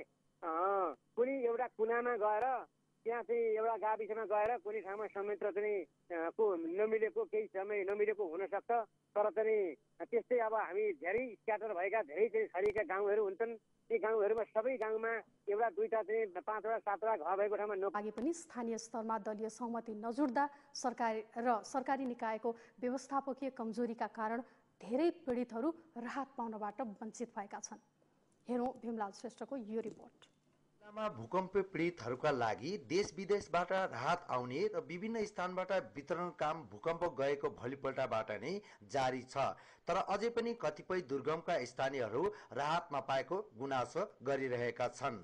कुनै एउटा कुनामा गएर त्यहाँ चाहिँ एउटा गाविसमा गएर कुनै ठाउँमा संयन्त्र चाहिँ को नमिलेको केही समय नमिलेको हुनसक्छ। तर चाहिँ त्यस्तै अब हामी धेरै स्क्याटर भएका धेरै चाहिँ छरिएका गाउँहरू हुन्छन्। ती गाउँहरूमा सबै गाउँमा एउटा दुईवटा चाहिँ पाँचवटा सातवटा घर भएको ठाउँमा लागि पनि स्थानीय स्तरमा दलीय सहमति नजुट्दा सरकार र सरकारी निकायको व्यवस्थापकीय कमजोरीका कारण धेरै पीडितहरू राहत पाउनबाट वञ्चित भएका छन्। हेरौँ भीमलाल श्रेष्ठको यो रिपोर्ट। जिल्लामा भूकम्प पीडितहरूका लागि देश विदेशबाट राहत आउने र विभिन्न स्थानबाट वितरण काम भूकम्प गएको भोलिपल्टबाट नै जारी छ। तर अझै पनि कतिपय दुर्गमका स्थानीयहरू राहत नपाएको गुनासो गरिरहेका छन्।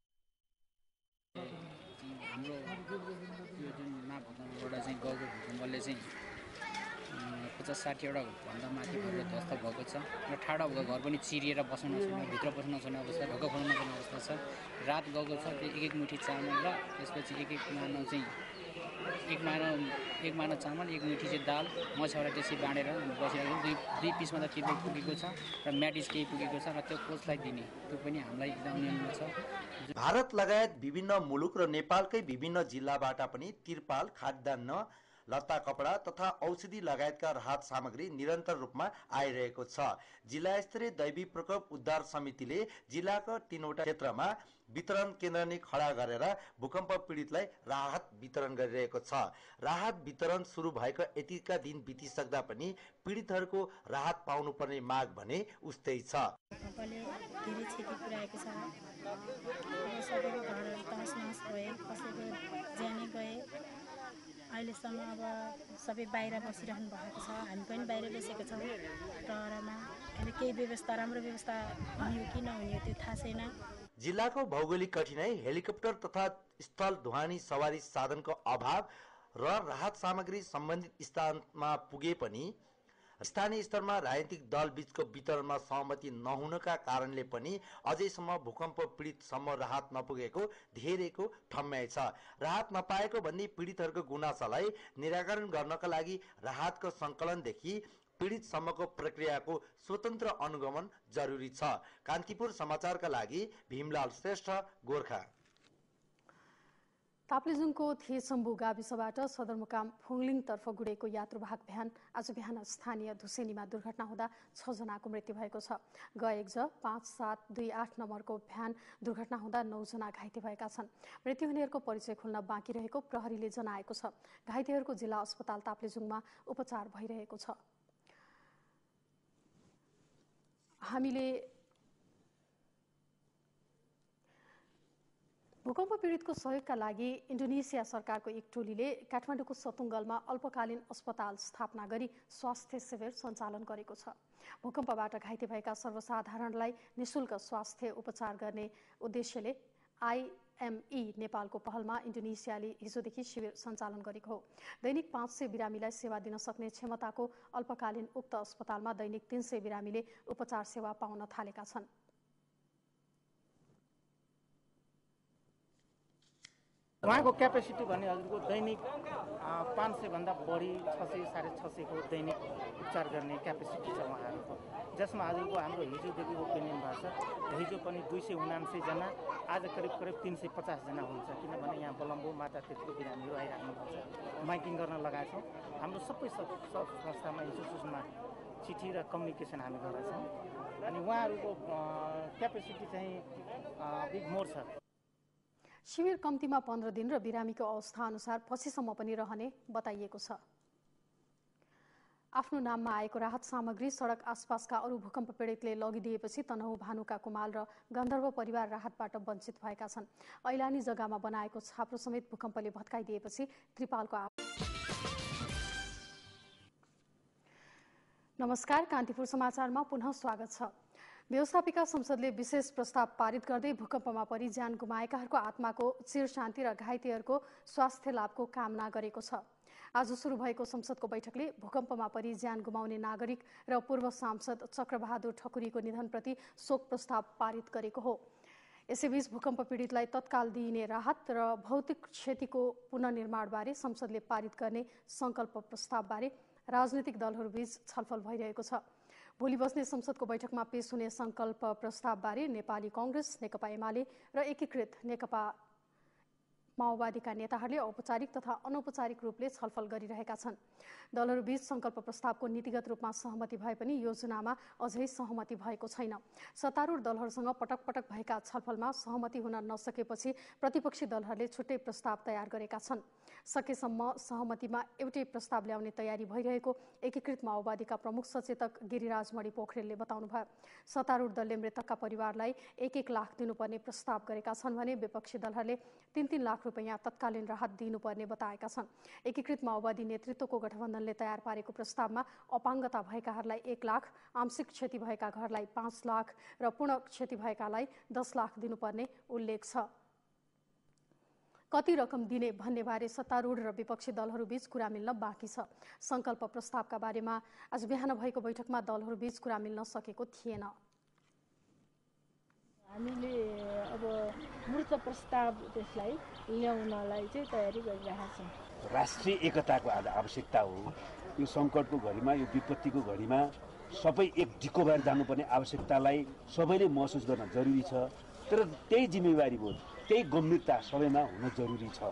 हाम्रो यो जुन मापदण्डबाट चाहिँ गएको भूकम्पले चाहिँ पचास साठीवटा भन्दा माथि गरेर ध्वस्त भएको छ र ठाडो भएको घर पनि चिरिएर बस्न नसक्ने, भित्र बस्न नसक्ने अवस्था, ढोका खोल्न नसक्ने अवस्था छ। रात गएको छ त्यो एक एक मुठी चामल र त्यसपछि एक एक मानव चाहिँ एक माना एक माना चामल एक मुठी चाहिँ दाल मछौरा त्यसै बाँडेर बसिरहेको दुई दुई पिसमा त तिर्पल पुगेको छ र म्याटिस केही पुगेको छ र त्यो कोचलाई दिने त्यो पनि हामीलाई एकदम नियममा छ। भारत लगायत विभिन्न मुलुक र नेपालकै विभिन्न जिल्लाबाट पनि तिरपाल, खाद्यान्न, लत्ता कपडा तथा औषधि लगायतका राहत सामग्री निरन्तर रूपमा आइरहेको छ। जिल्ला स्तरीय दैवी प्रकोप उद्धार समितिले जिल्लाका तीनवटा क्षेत्रमा वितरण केन्द्र नै खडा गरेर भूकम्प पीडितलाई राहत वितरण गरिरहेको छ। राहत वितरण सुरु भएको यतिका दिन बितिसक्दा पनि पीडितहरूको राहत पाउनुपर्ने माग भने उस्तै छ। भूकम्पले धेरै क्षति पुर्याएको छ। सबैको घरहरू तहस नहस भए, कसैको ज्यानै गए। अहिलेसम्म अब सबै बाहिर बसिरहनु भएको छ, हामी पनि बाहिर बसेको छौँ टहरमा। अहिले केही व्यवस्था राम्रो व्यवस्था हुने हो कि नहुने त्यो थाहा छैन। जिल्लाको भौगोलिक कठिनाई, हेलिकप्टर तथा स्थल ढुवानी सवारी साधनको अभाव र राहत सामग्री सम्बन्धित स्थानमा पुगे पनि स्थानीय स्तरमा राजनीतिक दल बीचको वितरणमा सहमति नहुनका कारणले पनि अझैसम्म भूकम्प पीडितसम्म राहत नपुगेको धेरैको ठम्याइ छ। राहत नपाएको भन्ने पीडितहरूको गुनासालाई निराकरण गर्नका लागि राहतको सङ्कलनदेखि पीडितसम्मको प्रक्रियाको स्वतन्त्र अनुगमन जरुरी छ। कान्तिपुर समाचारका लागि भीमलाल श्रेष्ठ, गोर्खा। ताप्लेजुङको थेसम्बु गाविसबाट सदरमुकाम फुङलिङतर्फ गुडेको यात्रुवाहक भ्यान आज बिहान स्थानीय धुसेनीमा दुर्घटना हुँदा छ जनाको मृत्यु भएको छ। ग एक ज पाँच सात दुई आठ नम्बरको भ्यान दुर्घटना हुँदा नौ जना घाइते भएका छन्। मृत्यु हुनेहरूको परिचय खुल्न बाँकी रहेको प्रहरीले जनाएको छ। घाइतेहरूको जिल्ला अस्पताल ताप्लेजुङमा उपचार भइरहेको छ। हामीले भूकम्प पीडितको सहयोगका लागि इन्डोनेसिया सरकारको एक टोलीले काठमाडौँको सतुङ्गलमा अल्पकालीन अस्पताल स्थापना गरी स्वास्थ्य शिविर सञ्चालन गरेको छ। भूकम्पबाट घाइते भएका सर्वसाधारणलाई निशुल्क स्वास्थ्य उपचार गर्ने उद्देश्यले आइएमई नेपालको पहलमा इन्डोनेसियाले हिजोदेखि शिविर सञ्चालन गरेको हो। दैनिक पाँच सय बिरामीलाई सेवा दिन सक्ने क्षमताको अल्पकालीन उक्त अस्पतालमा दैनिक तीन सय बिरामीले उपचार सेवा पाउन थालेका छन्। उहाँको क्यापेसिटी भने हजुरको दैनिक पाँच सयभन्दा बढी छ सय साढे छ सयको दैनिक उपचार गर्ने क्यापेसिटी छ उहाँहरूको, जसमा हजुरको हाम्रो हिजोदेखि ओपिनियन भएको छ। हिजो पनि दुई सय उनान्सयजना, आज करिब करिब तिन सय पचासजना हुन्छ, किनभने यहाँ बलम्बु माता त्यतिको बिरामीहरू आइराख्नु भएको छ। माइकिङ गर्न लगाएको छौँ। हाम्रो सबै सब संस्थामा इन्स्टिट्युसनमा चिठी र कम्युनिकेसन हामी गरेका छौँ। अनि उहाँहरूको क्यापेसिटी चाहिँ बिग मोर छ। शिविर कम्तीमा पन्ध्र दिन र बिरामीको अवस्था अनुसार पछिसम्म पनि रहने बताइएको छ। आफ्नो नाममा आएको राहत सामग्री सडक आसपासका अरू भूकम्प पीडितले लगिदिएपछि तनहुँ भानुका कुमाल र गन्धर्व परिवार राहतबाट वञ्चित भएका छन्। ऐलानी जग्गामा बनाएको छाप्रो समेत भूकम्पले भत्काइदिएपछि त्रिपालको नमस्कार, कान्तिपुर समाचारमा पुनः स्वागत छ। व्यवस्थापिका संसदले विशेष प्रस्ताव पारित गर्दै भूकम्पमा परि ज्यान गुमाएकाहरूको आत्माको चिर शान्ति र घाइतेहरूको स्वास्थ्य लाभको कामना गरेको छ। आज सुरु भएको संसदको बैठकले भूकम्पमा परि ज्यान गुमाउने नागरिक र पूर्व सांसद चक्रबहादुर ठकुरीको निधनप्रति शोक प्रस्ताव पारित गरेको हो। यसैबीच भूकम्प पीडितलाई तत्काल दिइने राहत र भौतिक क्षतिको पुनर्निर्माणबारे संसदले पारित गर्ने संकल्प प्रस्तावबारे राजनीतिक दलहरूबीच छलफल भइरहेको छ। भोलि बस्ने संसदको बैठकमा पेश हुने संकल्प प्रस्तावबारे नेपाली कांग्रेस, नेकपा एमाले र एकीकृत नेकपा माओवादीका नेताहरूले औपचारिक तथा अनौपचारिक रूपले छलफल गरिरहेका छन्। दलहरूबीच संकल्प प्रस्तावको नीतिगत रूपमा सहमति भए पनि योजनामा अझै सहमति भएको छैन। सत्तारूढ दलहरूसँग पटक पटक भएका छलफलमा सहमति हुन नसकेपछि प्रतिपक्षी दलहरूले छुट्टै प्रस्ताव तयार गरेका छन्। सकेसम्म सहमतिमा एउटै प्रस्ताव ल्याउने तयारी भइरहेको एकीकृत माओवादीका प्रमुख सचेतक गिरिराज मणि पोखरेलले बताउनुभयो। सत्तारूढ दलले मृतकका परिवारलाई एक एक लाख दिनुपर्ने प्रस्ताव गरेका छन् भने विपक्षी दलहरूले तीन तीन लाख रुपैयाँ तत्कालीन राहत दिनुपर्ने बताएका छन्। एकीकृत माओवादी नेतृत्वको गठबन्धनले तयार पारेको प्रस्तावमा अपाङ्गता भएकाहरूलाई एक लाख, आंशिक क्षति भएका घरलाई पाँच लाख र पूर्ण क्षति भएकालाई दस लाख दिनुपर्ने उल्लेख छ। कति रकम दिने भन्ने बारे सत्तारूढ र विपक्षी दलहरूबीच कुरा मिल्न बाँकी छ। संकल्प प्रस्तावका बारेमा आज बिहान भएको बैठकमा दलहरूबीच कुरा मिल्न सकेको थिएन। हामीले अब मूर्त प्रस्ताव त्यसलाई ल्याउनलाई चाहिँ तयारी गरिरहेका छौँ। राष्ट्रिय एकताको आज आवश्यकता हो। यो सङ्कटको घडीमा, यो विपत्तिको घडीमा सबै एक डिको भएर जानुपर्ने आवश्यकतालाई सबैले महसुस गर्न जरुरी छ। तर त्यही जिम्मेवारी बोध, त्यही गम्भीरता सबैमा हुन जरुरी छ।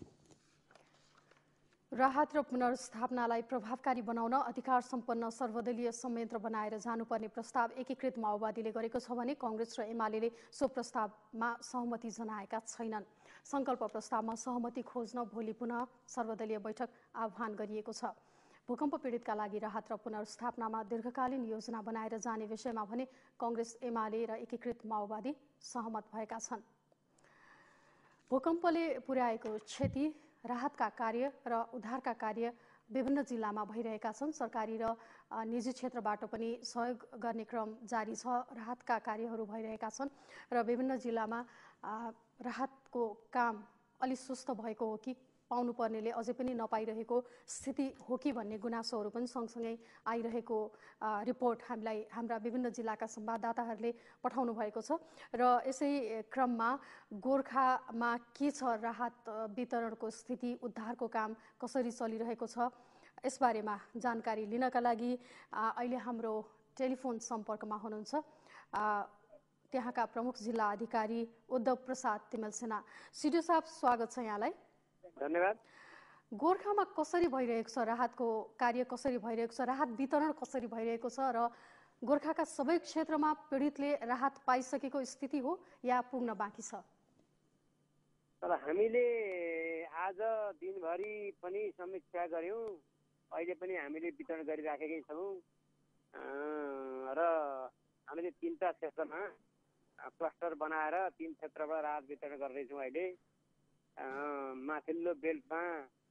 राहत र पुनर्स्थापनालाई प्रभावकारी बनाउन अधिकार सम्पन्न सर्वदलीय संयन्त्र बनाएर जानुपर्ने प्रस्ताव एकीकृत माओवादीले गरेको छ भने कांग्रेस र एमाले सो प्रस्तावमा सहमति जनाएका छैनन्। संकल्प प्रस्तावमा सहमति खोज्न भोलि पुनः सर्वदलीय बैठक आह्वान गरिएको छ। भूकम्प पीडितका लागि राहत र पुनर्स्थापनामा दीर्घकालीन योजना बनाएर जाने विषयमा भने कांग्रेस, एमाले र एकीकृत माओवादी सहमत भएका छन्। भूकम्पले पुर्याएको क्षति, राहतका कार्य र उद्धारका कार्य विभिन्न जिल्लामा भइरहेका छन्। सरकारी र निजी क्षेत्रबाट पनि सहयोग गर्ने क्रम जारी छ। राहतका कार्यहरू भइरहेका छन् र विभिन्न जिल्लामा राहतको काम अलि सुस्त भएको हो कि पाउनुपर्नेले अझै पनि नपाइरहेको स्थिति हो कि भन्ने गुनासोहरू पनि सँगसँगै आइरहेको रिपोर्ट हामीलाई हाम्रा विभिन्न जिल्लाका संवाददाताहरूले पठाउनु भएको छ। र यसै क्रममा गोर्खामा के छ राहत वितरणको स्थिति, उद्धारको काम कसरी चलिरहेको छ, यसबारेमा जानकारी लिनका लागि अहिले हाम्रो टेलिफोन सम्पर्कमा हुनुहुन्छ त्यहाँका प्रमुख जिल्ला अधिकारी उद्धव प्रसाद तिमेलसेना। सिडिओ साहब, स्वागत छ यहाँलाई। धन्यवाद। गोर्खामा कसरी भइरहेको छ राहतको कार्य, कसरी भइरहेको छ, राहत वितरण कसरी भइरहेको छ र गोर्खाका सबै क्षेत्रमा पीडितले राहत पाइसकेको स्थिति हो या पुग्न बाँकी छ? तर हामीले आज दिनभरि पनि समीक्षा गर्यौँ। अहिले पनि हामीले वितरण गरिराखेकै छौँ र हामीले तीनटा क्षेत्रमा क्लस्टर बनाएर तीन क्षेत्रबाट राहत वितरण गर्दैछौँ। अहिले माथिल्लो बेल्टमा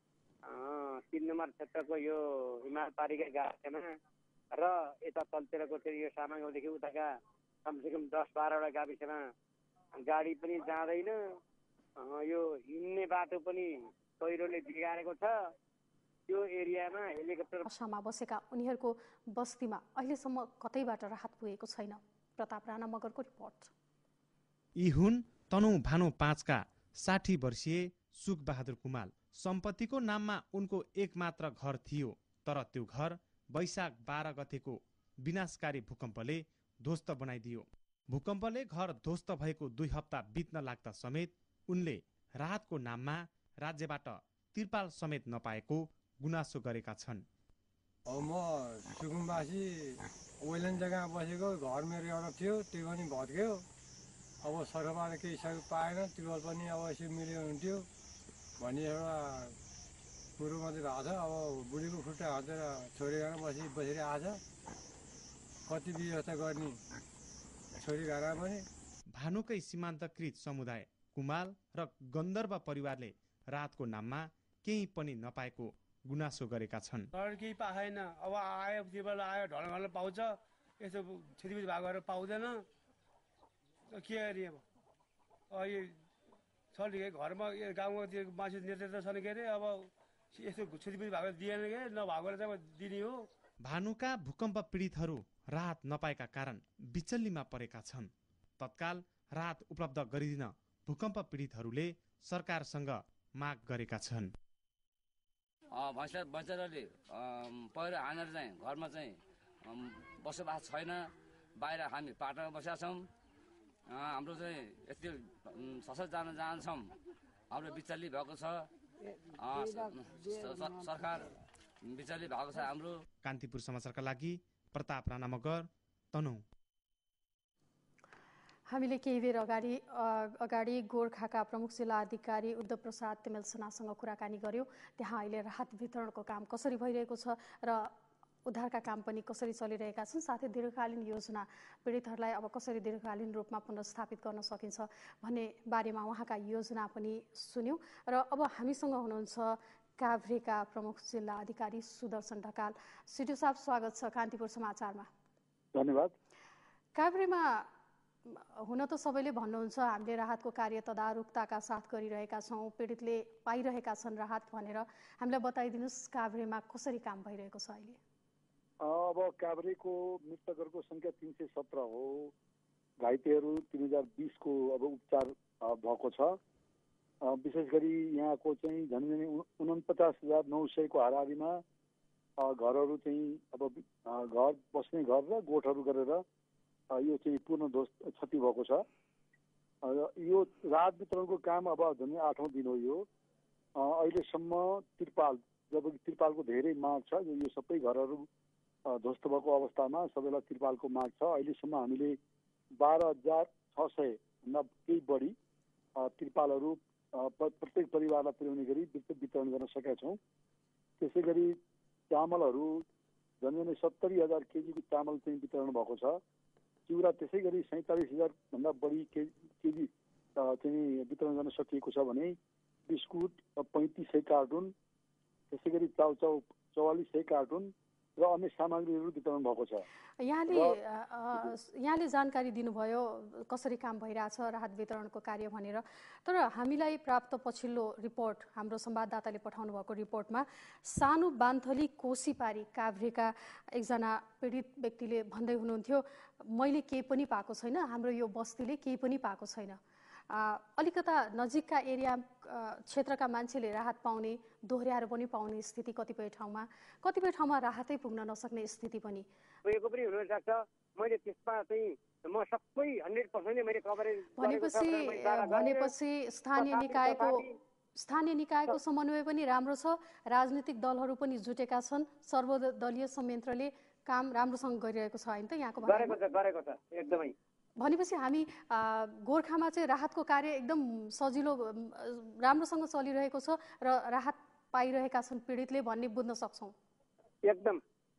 तीन नम्बर क्षेत्रको यो हिमाल पारीका गाविसमा र यता तलतिरको चाहिँ यो सामाङ्गौदेखि उताका कमसेकम दस बाह्रवटा गाविसमा गाडी पनि जाँदैन। यो हिँड्ने बाटो पनि पहिरोले बिगारेको छ। त्यो एरियामा हेलिकप्टर आशामा बसेका उनीहरूको बस्तीमा अहिलेसम्म कतैबाट राहत पुगेको छैन। प्रताप राणा मगरको रिपोर्ट। यी हुन् तनहुँ भानु पाँचका साठी वर्षीय सुख बहादुर कुमाल। सम्पत्तिको नाममा उनको एक मात्र घर थियो, तर त्यो घर वैशाख बाह्र गतेको विनाशकारी भूकम्पले ध्वस्त बनाइदियो। भूकम्पले घर ध्वस्त भएको दुई हप्ता बित्न लाग्दा समेत उनले राहतको नाममा राज्यबाट तिरपाल समेत नपाएको गुनासो गरेका छन्। अब म सुकुम्बासी ओइलन जग्गा बसेको, घर मेरो एउटा थियो, त्यो पनि भत्क्यो। अब सरकारबाट केही सहयोग पाएन, तिरपाल पनि अब यसो मिल्यो हुन्थ्यो भन्ने एउटा कुरो मात्रै भएको छ। अब बुढीको खुट्टा हातेर छोरी घरमा बसी बसिरहेको छ। कति व्यवस्था गर्ने छोरी घरमा पनि। भानुकै सीमान्तकृत समुदाय कुमाल र गन्धर्व परिवारले राहतको नाममा केही पनि नपाएको गुनासो गरेका छन्। केही पाएन। अब आयो तिरपाल आयो, ढलमल पाउँछ, यसो क्षतिपूर्ति भएको पाउँदैन। के अरे अब यो छ नि घरमा गाउँको त्यो मान्छे नेतृत्व छन् के अरे अब यस्तो क्षतिपूर्ति भएको दिएन के नभएकोले चाहिँ दिने हो। भानुका भूकम्प पीडितहरू राहत नपाएका कारण बिचल्लीमा परेका छन्। तत्काल राहत उपलब्ध गरिदिन भूकम्प पीडितहरूले सरकारसँग माग गरेका छन्। भैँसा बच्चाहरूले पहिरो हानेर चाहिँ घरमा चाहिँ बसोबास छैन। बाहिर हामी पाटामा बसेका छौँ। हाम्रो चाहिँ यति सशस्त्र जान जान्छौँ। हाम्रो बिचल्ली भएको छ। सरकार बिचल्ली भएको छ हाम्रो। कान्तिपुर समाचारका लागि प्रताप राणा मगर, तनहुँ। हामीले केही बेर अगाडि अगाडि गोर्खाका प्रमुख जिल्ला अधिकारी उद्धव प्रसाद तिमेलसेनासँग कुराकानी गर्यौँ। त्यहाँ अहिले राहत वितरणको काम कसरी भइरहेको छ र उद्धारका काम पनि कसरी चलिरहेका छन्, साथै दीर्घकालीन योजना पीडितहरूलाई अब कसरी दीर्घकालीन रूपमा पुनर्स्थापित गर्न सकिन्छ भन्ने बारेमा उहाँका योजना पनि सुन्यौँ। र अब हामीसँग हुनुहुन्छ काभ्रेका प्रमुख जिल्ला अधिकारी सुदर्शन ढकाल। सिडिओ साहब, स्वागत छ कान्तिपुर समाचारमा। धन्यवाद। काभ्रेमा हुन त सबैले भन्नुहुन्छ हामीले राहतको कार्य तदारुकताका साथ गरिरहेका छौँ, पीडितले पाइरहेका छन् राहत भनेर। हामीलाई बताइदिनुहोस् काभ्रेमा कसरी काम भइरहेको छ अहिले? अब काभ्रेको मृतकहरूको सङ्ख्या तिन सय सत्र हो। घाइतेहरू तिन हजार बिसको अब उपचार भएको छ। विशेष गरी यहाँको चाहिँ झन्डै उनपचास हजार नौ सयको हाराहारीमा घरहरू चाहिँ अब घर बस्ने घर र गोठहरू गरेर यो चाहिँ पूर्ण ध्वस्त क्षति भएको छ। यो राहत वितरणको काम अब झन्डै आठौँ दिन हो। यो अहिलेसम्म त्रिपाल, जबकि त्रिपालको धेरै माग छ, यो सबै घरहरू ध्वस्त भएको अवस्थामा सबैलाई त्रिपालको माग छ। अहिलेसम्म हामीले बाह्र हजार छ सय भन्दा केही बढी त्रिपालहरू प्रत्येक परिवारलाई पुर्याउने गरी वितरण गर्न सकेका छौँ। त्यसै गरी चामलहरू झन्डै सत्तरी हजार केजीको चामल चाहिँ वितरण भएको छ। चिउरा त्यसै गरी सैँतालिस हजार भन्दा बढी के केजी चाहिँ वितरण गर्न सकिएको छ भने बिस्कुट पैँतिस सय कार्टुन, त्यसै गरी चाउचाउ चौवालिस सय कार्टुन र अन्य सामग्रीहरू वितरण भएको छ। यहाँले यहाँले जानकारी दिनुभयो कसरी काम भइरहेछ राहत वितरणको कार्य भनेर, तर हामीलाई प्राप्त पछिल्लो रिपोर्ट, हाम्रो संवाददाताले पठाउनु भएको रिपोर्टमा सानो बान्थली कोसीपारी काभ्रेका एकजना पीडित व्यक्तिले भन्दै हुनुहुन्थ्यो, मैले केही पनि पाएको छैन, हाम्रो यो बस्तीले केही पनि पाएको छैन। अलिकता नजिकका एरिया क्षेत्रका मान्छेले राहत पाउने, दोहोर्याएर पनि पाउने स्थिति कतिपय ठाउँमा, कतिपय ठाउँमा राहतै पुग्न नसक्ने स्थिति पनि गएको पनि हुन सक्छ। मैले त्यसमा चाहिँ म सबै हन्ड्रेड पर्सेन्ट मैले कभरेज भनेपछि भनेपछि स्थानीय निकायको स्थानीय निकायको समन्वय पनि राम्रो छ, राजनीतिक दलहरू पनि जुटेका छन्, सर्वदलीय संयन्त्रले काम राम्रोसँग गरिरहेको छ हैन त यहाँको गरेको छ गरेको छ एकदमै। भनेपछि हामी गोर्खामा चाहिँ राहतको कार्य एकदम सजिलो राम्रोसँग चलिरहेको छ र राहत पाइरहेका छन् पीडितले भन्ने बुझ्न सक्छौँ एकदम।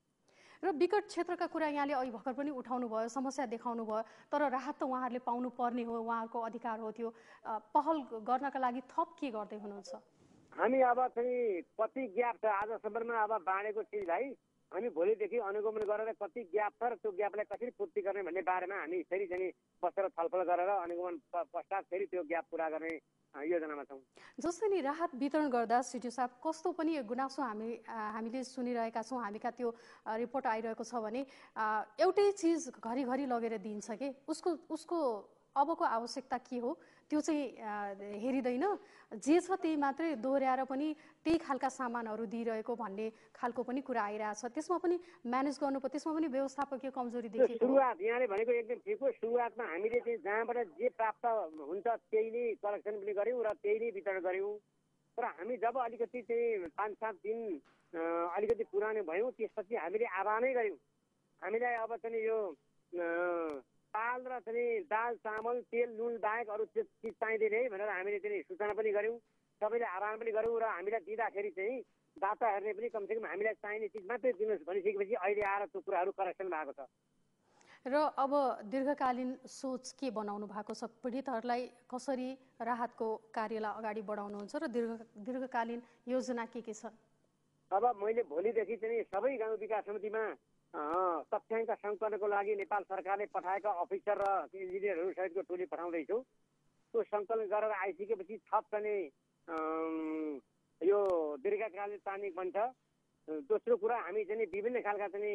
र विकट क्षेत्रका कुरा यहाँले अघि भर्खर पनि उठाउनु भयो, समस्या देखाउनु भयो, तर राहत त उहाँहरूले पाउनु पर्ने हो, उहाँहरूको अधिकार हो। त्यो पहल गर्नका लागि थप के गर्दै हुनुहुन्छ? हामी अब चाहिँ कति ग्याप छ आजसम्ममा अब बाँडेको चिजलाई हामी भोलिदेखि अनुगमन गरेर कति ग्याप छ र त्यो ग्यापलाई कसरी पूर्ति गर्ने भन्ने बारेमा हामी फेरि चाहिँ बसेर छलफल गरेर अनुगमन पश्चात फेरि त्यो ग्याप पुरा गर्ने योजनामा छौँ। जस्तै नि राहत वितरण गर्दा सिटी साहब कस्तो पनि गुनासो हामी हामीले सुनिरहेका छौँ, हामीका त्यो रिपोर्ट आइरहेको छ भने एउटै चिज घरिघरि लगेर दिन्छ कि उसको उसको अबको आवश्यकता के हो त्यो चाहिँ हेरिँदैन, जे छ त्यही मात्रै दोहोर्याएर पनि त्यही खालका सामानहरू दिइरहेको भन्ने खालको पनि कुरा आइरहेछ। त्यसमा पनि म्यानेज गर्नुपर्छ, त्यसमा पनि व्यवस्थापकीय कमजोरी देखिएको। सुरुवात यहाँले भनेको एकदम ठिक हो। सुरुवातमा हामीले चाहिँ जहाँबाट जे प्राप्त हुन्छ त्यही नै कलेक्सन पनि गऱ्यौँ र त्यही नै वितरण गऱ्यौँ। तर हामी जब अलिकति चाहिँ पाँच सात दिन अलिकति पुरानो भयौँ त्यसपछि हामीले आह्वानै गऱ्यौँ, हामीलाई अब चाहिँ यो पाल र चाहिँ दाल चामल तेल नुन बाहेक अरू चिज चाहिँदैन है भनेर हामीले चाहिँ सूचना पनि गऱ्यौँ, सबैले आह्वान पनि गऱ्यौँ र हामीलाई दिँदाखेरि चाहिँ दाताहरूले पनि कमसेकम हामीलाई चाहिने चिज मात्रै दिनुहोस् भनिसकेपछि अहिले आएर त्यो कुराहरू करेक्सन भएको छ। र अब दीर्घकालीन सोच के बनाउनु भएको छ? पीडितहरूलाई कसरी राहतको कार्यलाई अगाडि बढाउनुहुन्छ र दीर्घ दीर्घकालीन योजना के के छन्? अब मैले भोलिदेखि चाहिँ सबै गाउँ विकास समितिमा तथ्याङ्क सङ्कलनको लागि नेपाल सरकारले पठाएका अफिसर र इन्जिनियरहरू सहितको टोली पठाउँदैछु। त्यो सङ्कलन गरेर आइसकेपछि थप चाहिँ यो दीर्घकालीन प्लानिङ बन्छ। दोस्रो कुरा हामी चाहिँ विभिन्न खालका चाहिँ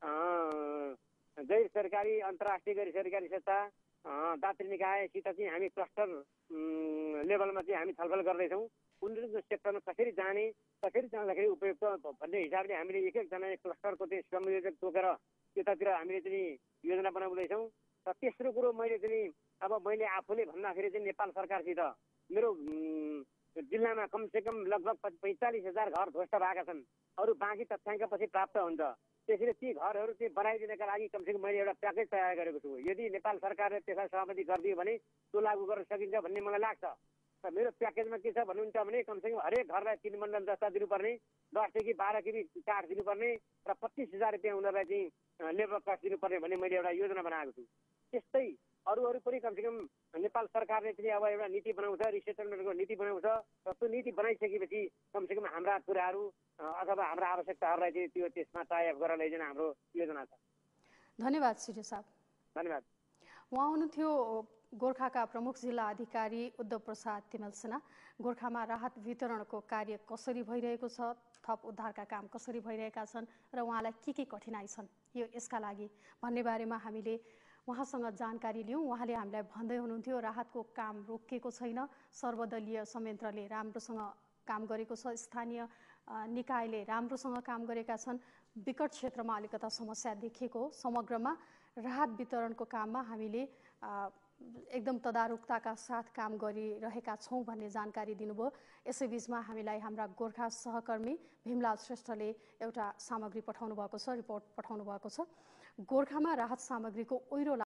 गैर सरकारी अन्तर्राष्ट्रिय गैर सरकारी संस्था दात्री निकायसित चाहिँ हामी क्लस्टर लेभलमा चाहिँ हामी छलफल गर्दैछौँ। कुन कुन सेक्टरमा कसरी जाने, कसरी जाँदाखेरि उपयुक्त भन्ने हिसाबले हामीले एक एकजना क्लस्टरको चाहिँ संयोजक तोकेर त्यतातिर हामीले चाहिँ योजना बनाउँदैछौँ। र तेस्रो कुरो मैले चाहिँ अब मैले आफूले भन्दाखेरि चाहिँ नेपाल सरकारसित मेरो जिल्लामा कमसेकम लगभग पैँतालिस हजार घर ध्वस्त भएका छन्, अरू बाँकी तथ्याङ्क पछि प्राप्त हुन्छ। त्यसैले ती घरहरू चाहिँ बनाइदिनका लागि कमसेकम मैले एउटा प्याकेज तयार गरेको छु। यदि नेपाल सरकारले त्यसलाई सहमति गरिदियो भने त्यो लागू गर्न सकिन्छ भन्ने मलाई लाग्छ। र मेरो प्याकेजमा के छ भन्नुहुन्छ भने कमसेकम हरेक घरलाई तिन बन्डल जस्ता दिनुपर्ने, दसदेखि बाह्र केबी काठ दिनुपर्ने र पच्चिस हजार रुपियाँ उनीहरूलाई चाहिँ लेबर कस्ट दिनुपर्ने भन्ने मैले एउटा योजना बनाएको छु। त्यस्तै अरू अरू पनि कमसेकम नेपाल सरकारले चाहिँ अब एउटा नीति बनाउँछ, रिसेटलमेन्टको नीति बनाउँछ र त्यो नीति बनाइसकेपछि कमसेकम हाम्रा कुराहरू अथवा हाम्रा आवश्यकताहरूलाई चाहिँ त्यो त्यसमा टाइप गरेर लैजान हाम्रो योजना छ। धन्यवाद सिटी साहब। धन्यवाद। उहाँ हुनुहुन्थ्यो गोर्खाका प्रमुख जिल्ला अधिकारी उद्धव प्रसाद तिमल सिन्हा। गोर्खामा राहत वितरणको कार्य कसरी भइरहेको छ, थप उद्धारका काम कसरी भइरहेका छन् र उहाँलाई के के कठिनाइ छन् यो यसका लागि भन्ने बारेमा हामीले उहाँसँग जानकारी लियौँ। उहाँले हामीलाई भन्दै हुनुहुन्थ्यो राहतको काम रोकिएको छैन, सर्वदलीय संयन्त्रले राम्रोसँग काम गरेको छ, स्थानीय निकायले राम्रोसँग काम गरेका छन्, विकट क्षेत्रमा अलिकता समस्या देखिएको हो। समग्रमा राहत वितरणको काममा हामीले एकदम तदारुकताका साथ काम गरिरहेका छौँ भन्ने जानकारी दिनुभयो। यसैबीचमा हामीलाई हाम्रा गोर्खा सहकर्मी भीमलाल श्रेष्ठले एउटा सामग्री पठाउनु भएको छ, रिपोर्ट पठाउनु भएको छ। गोर्खामा राहत सामग्रीको ओइरो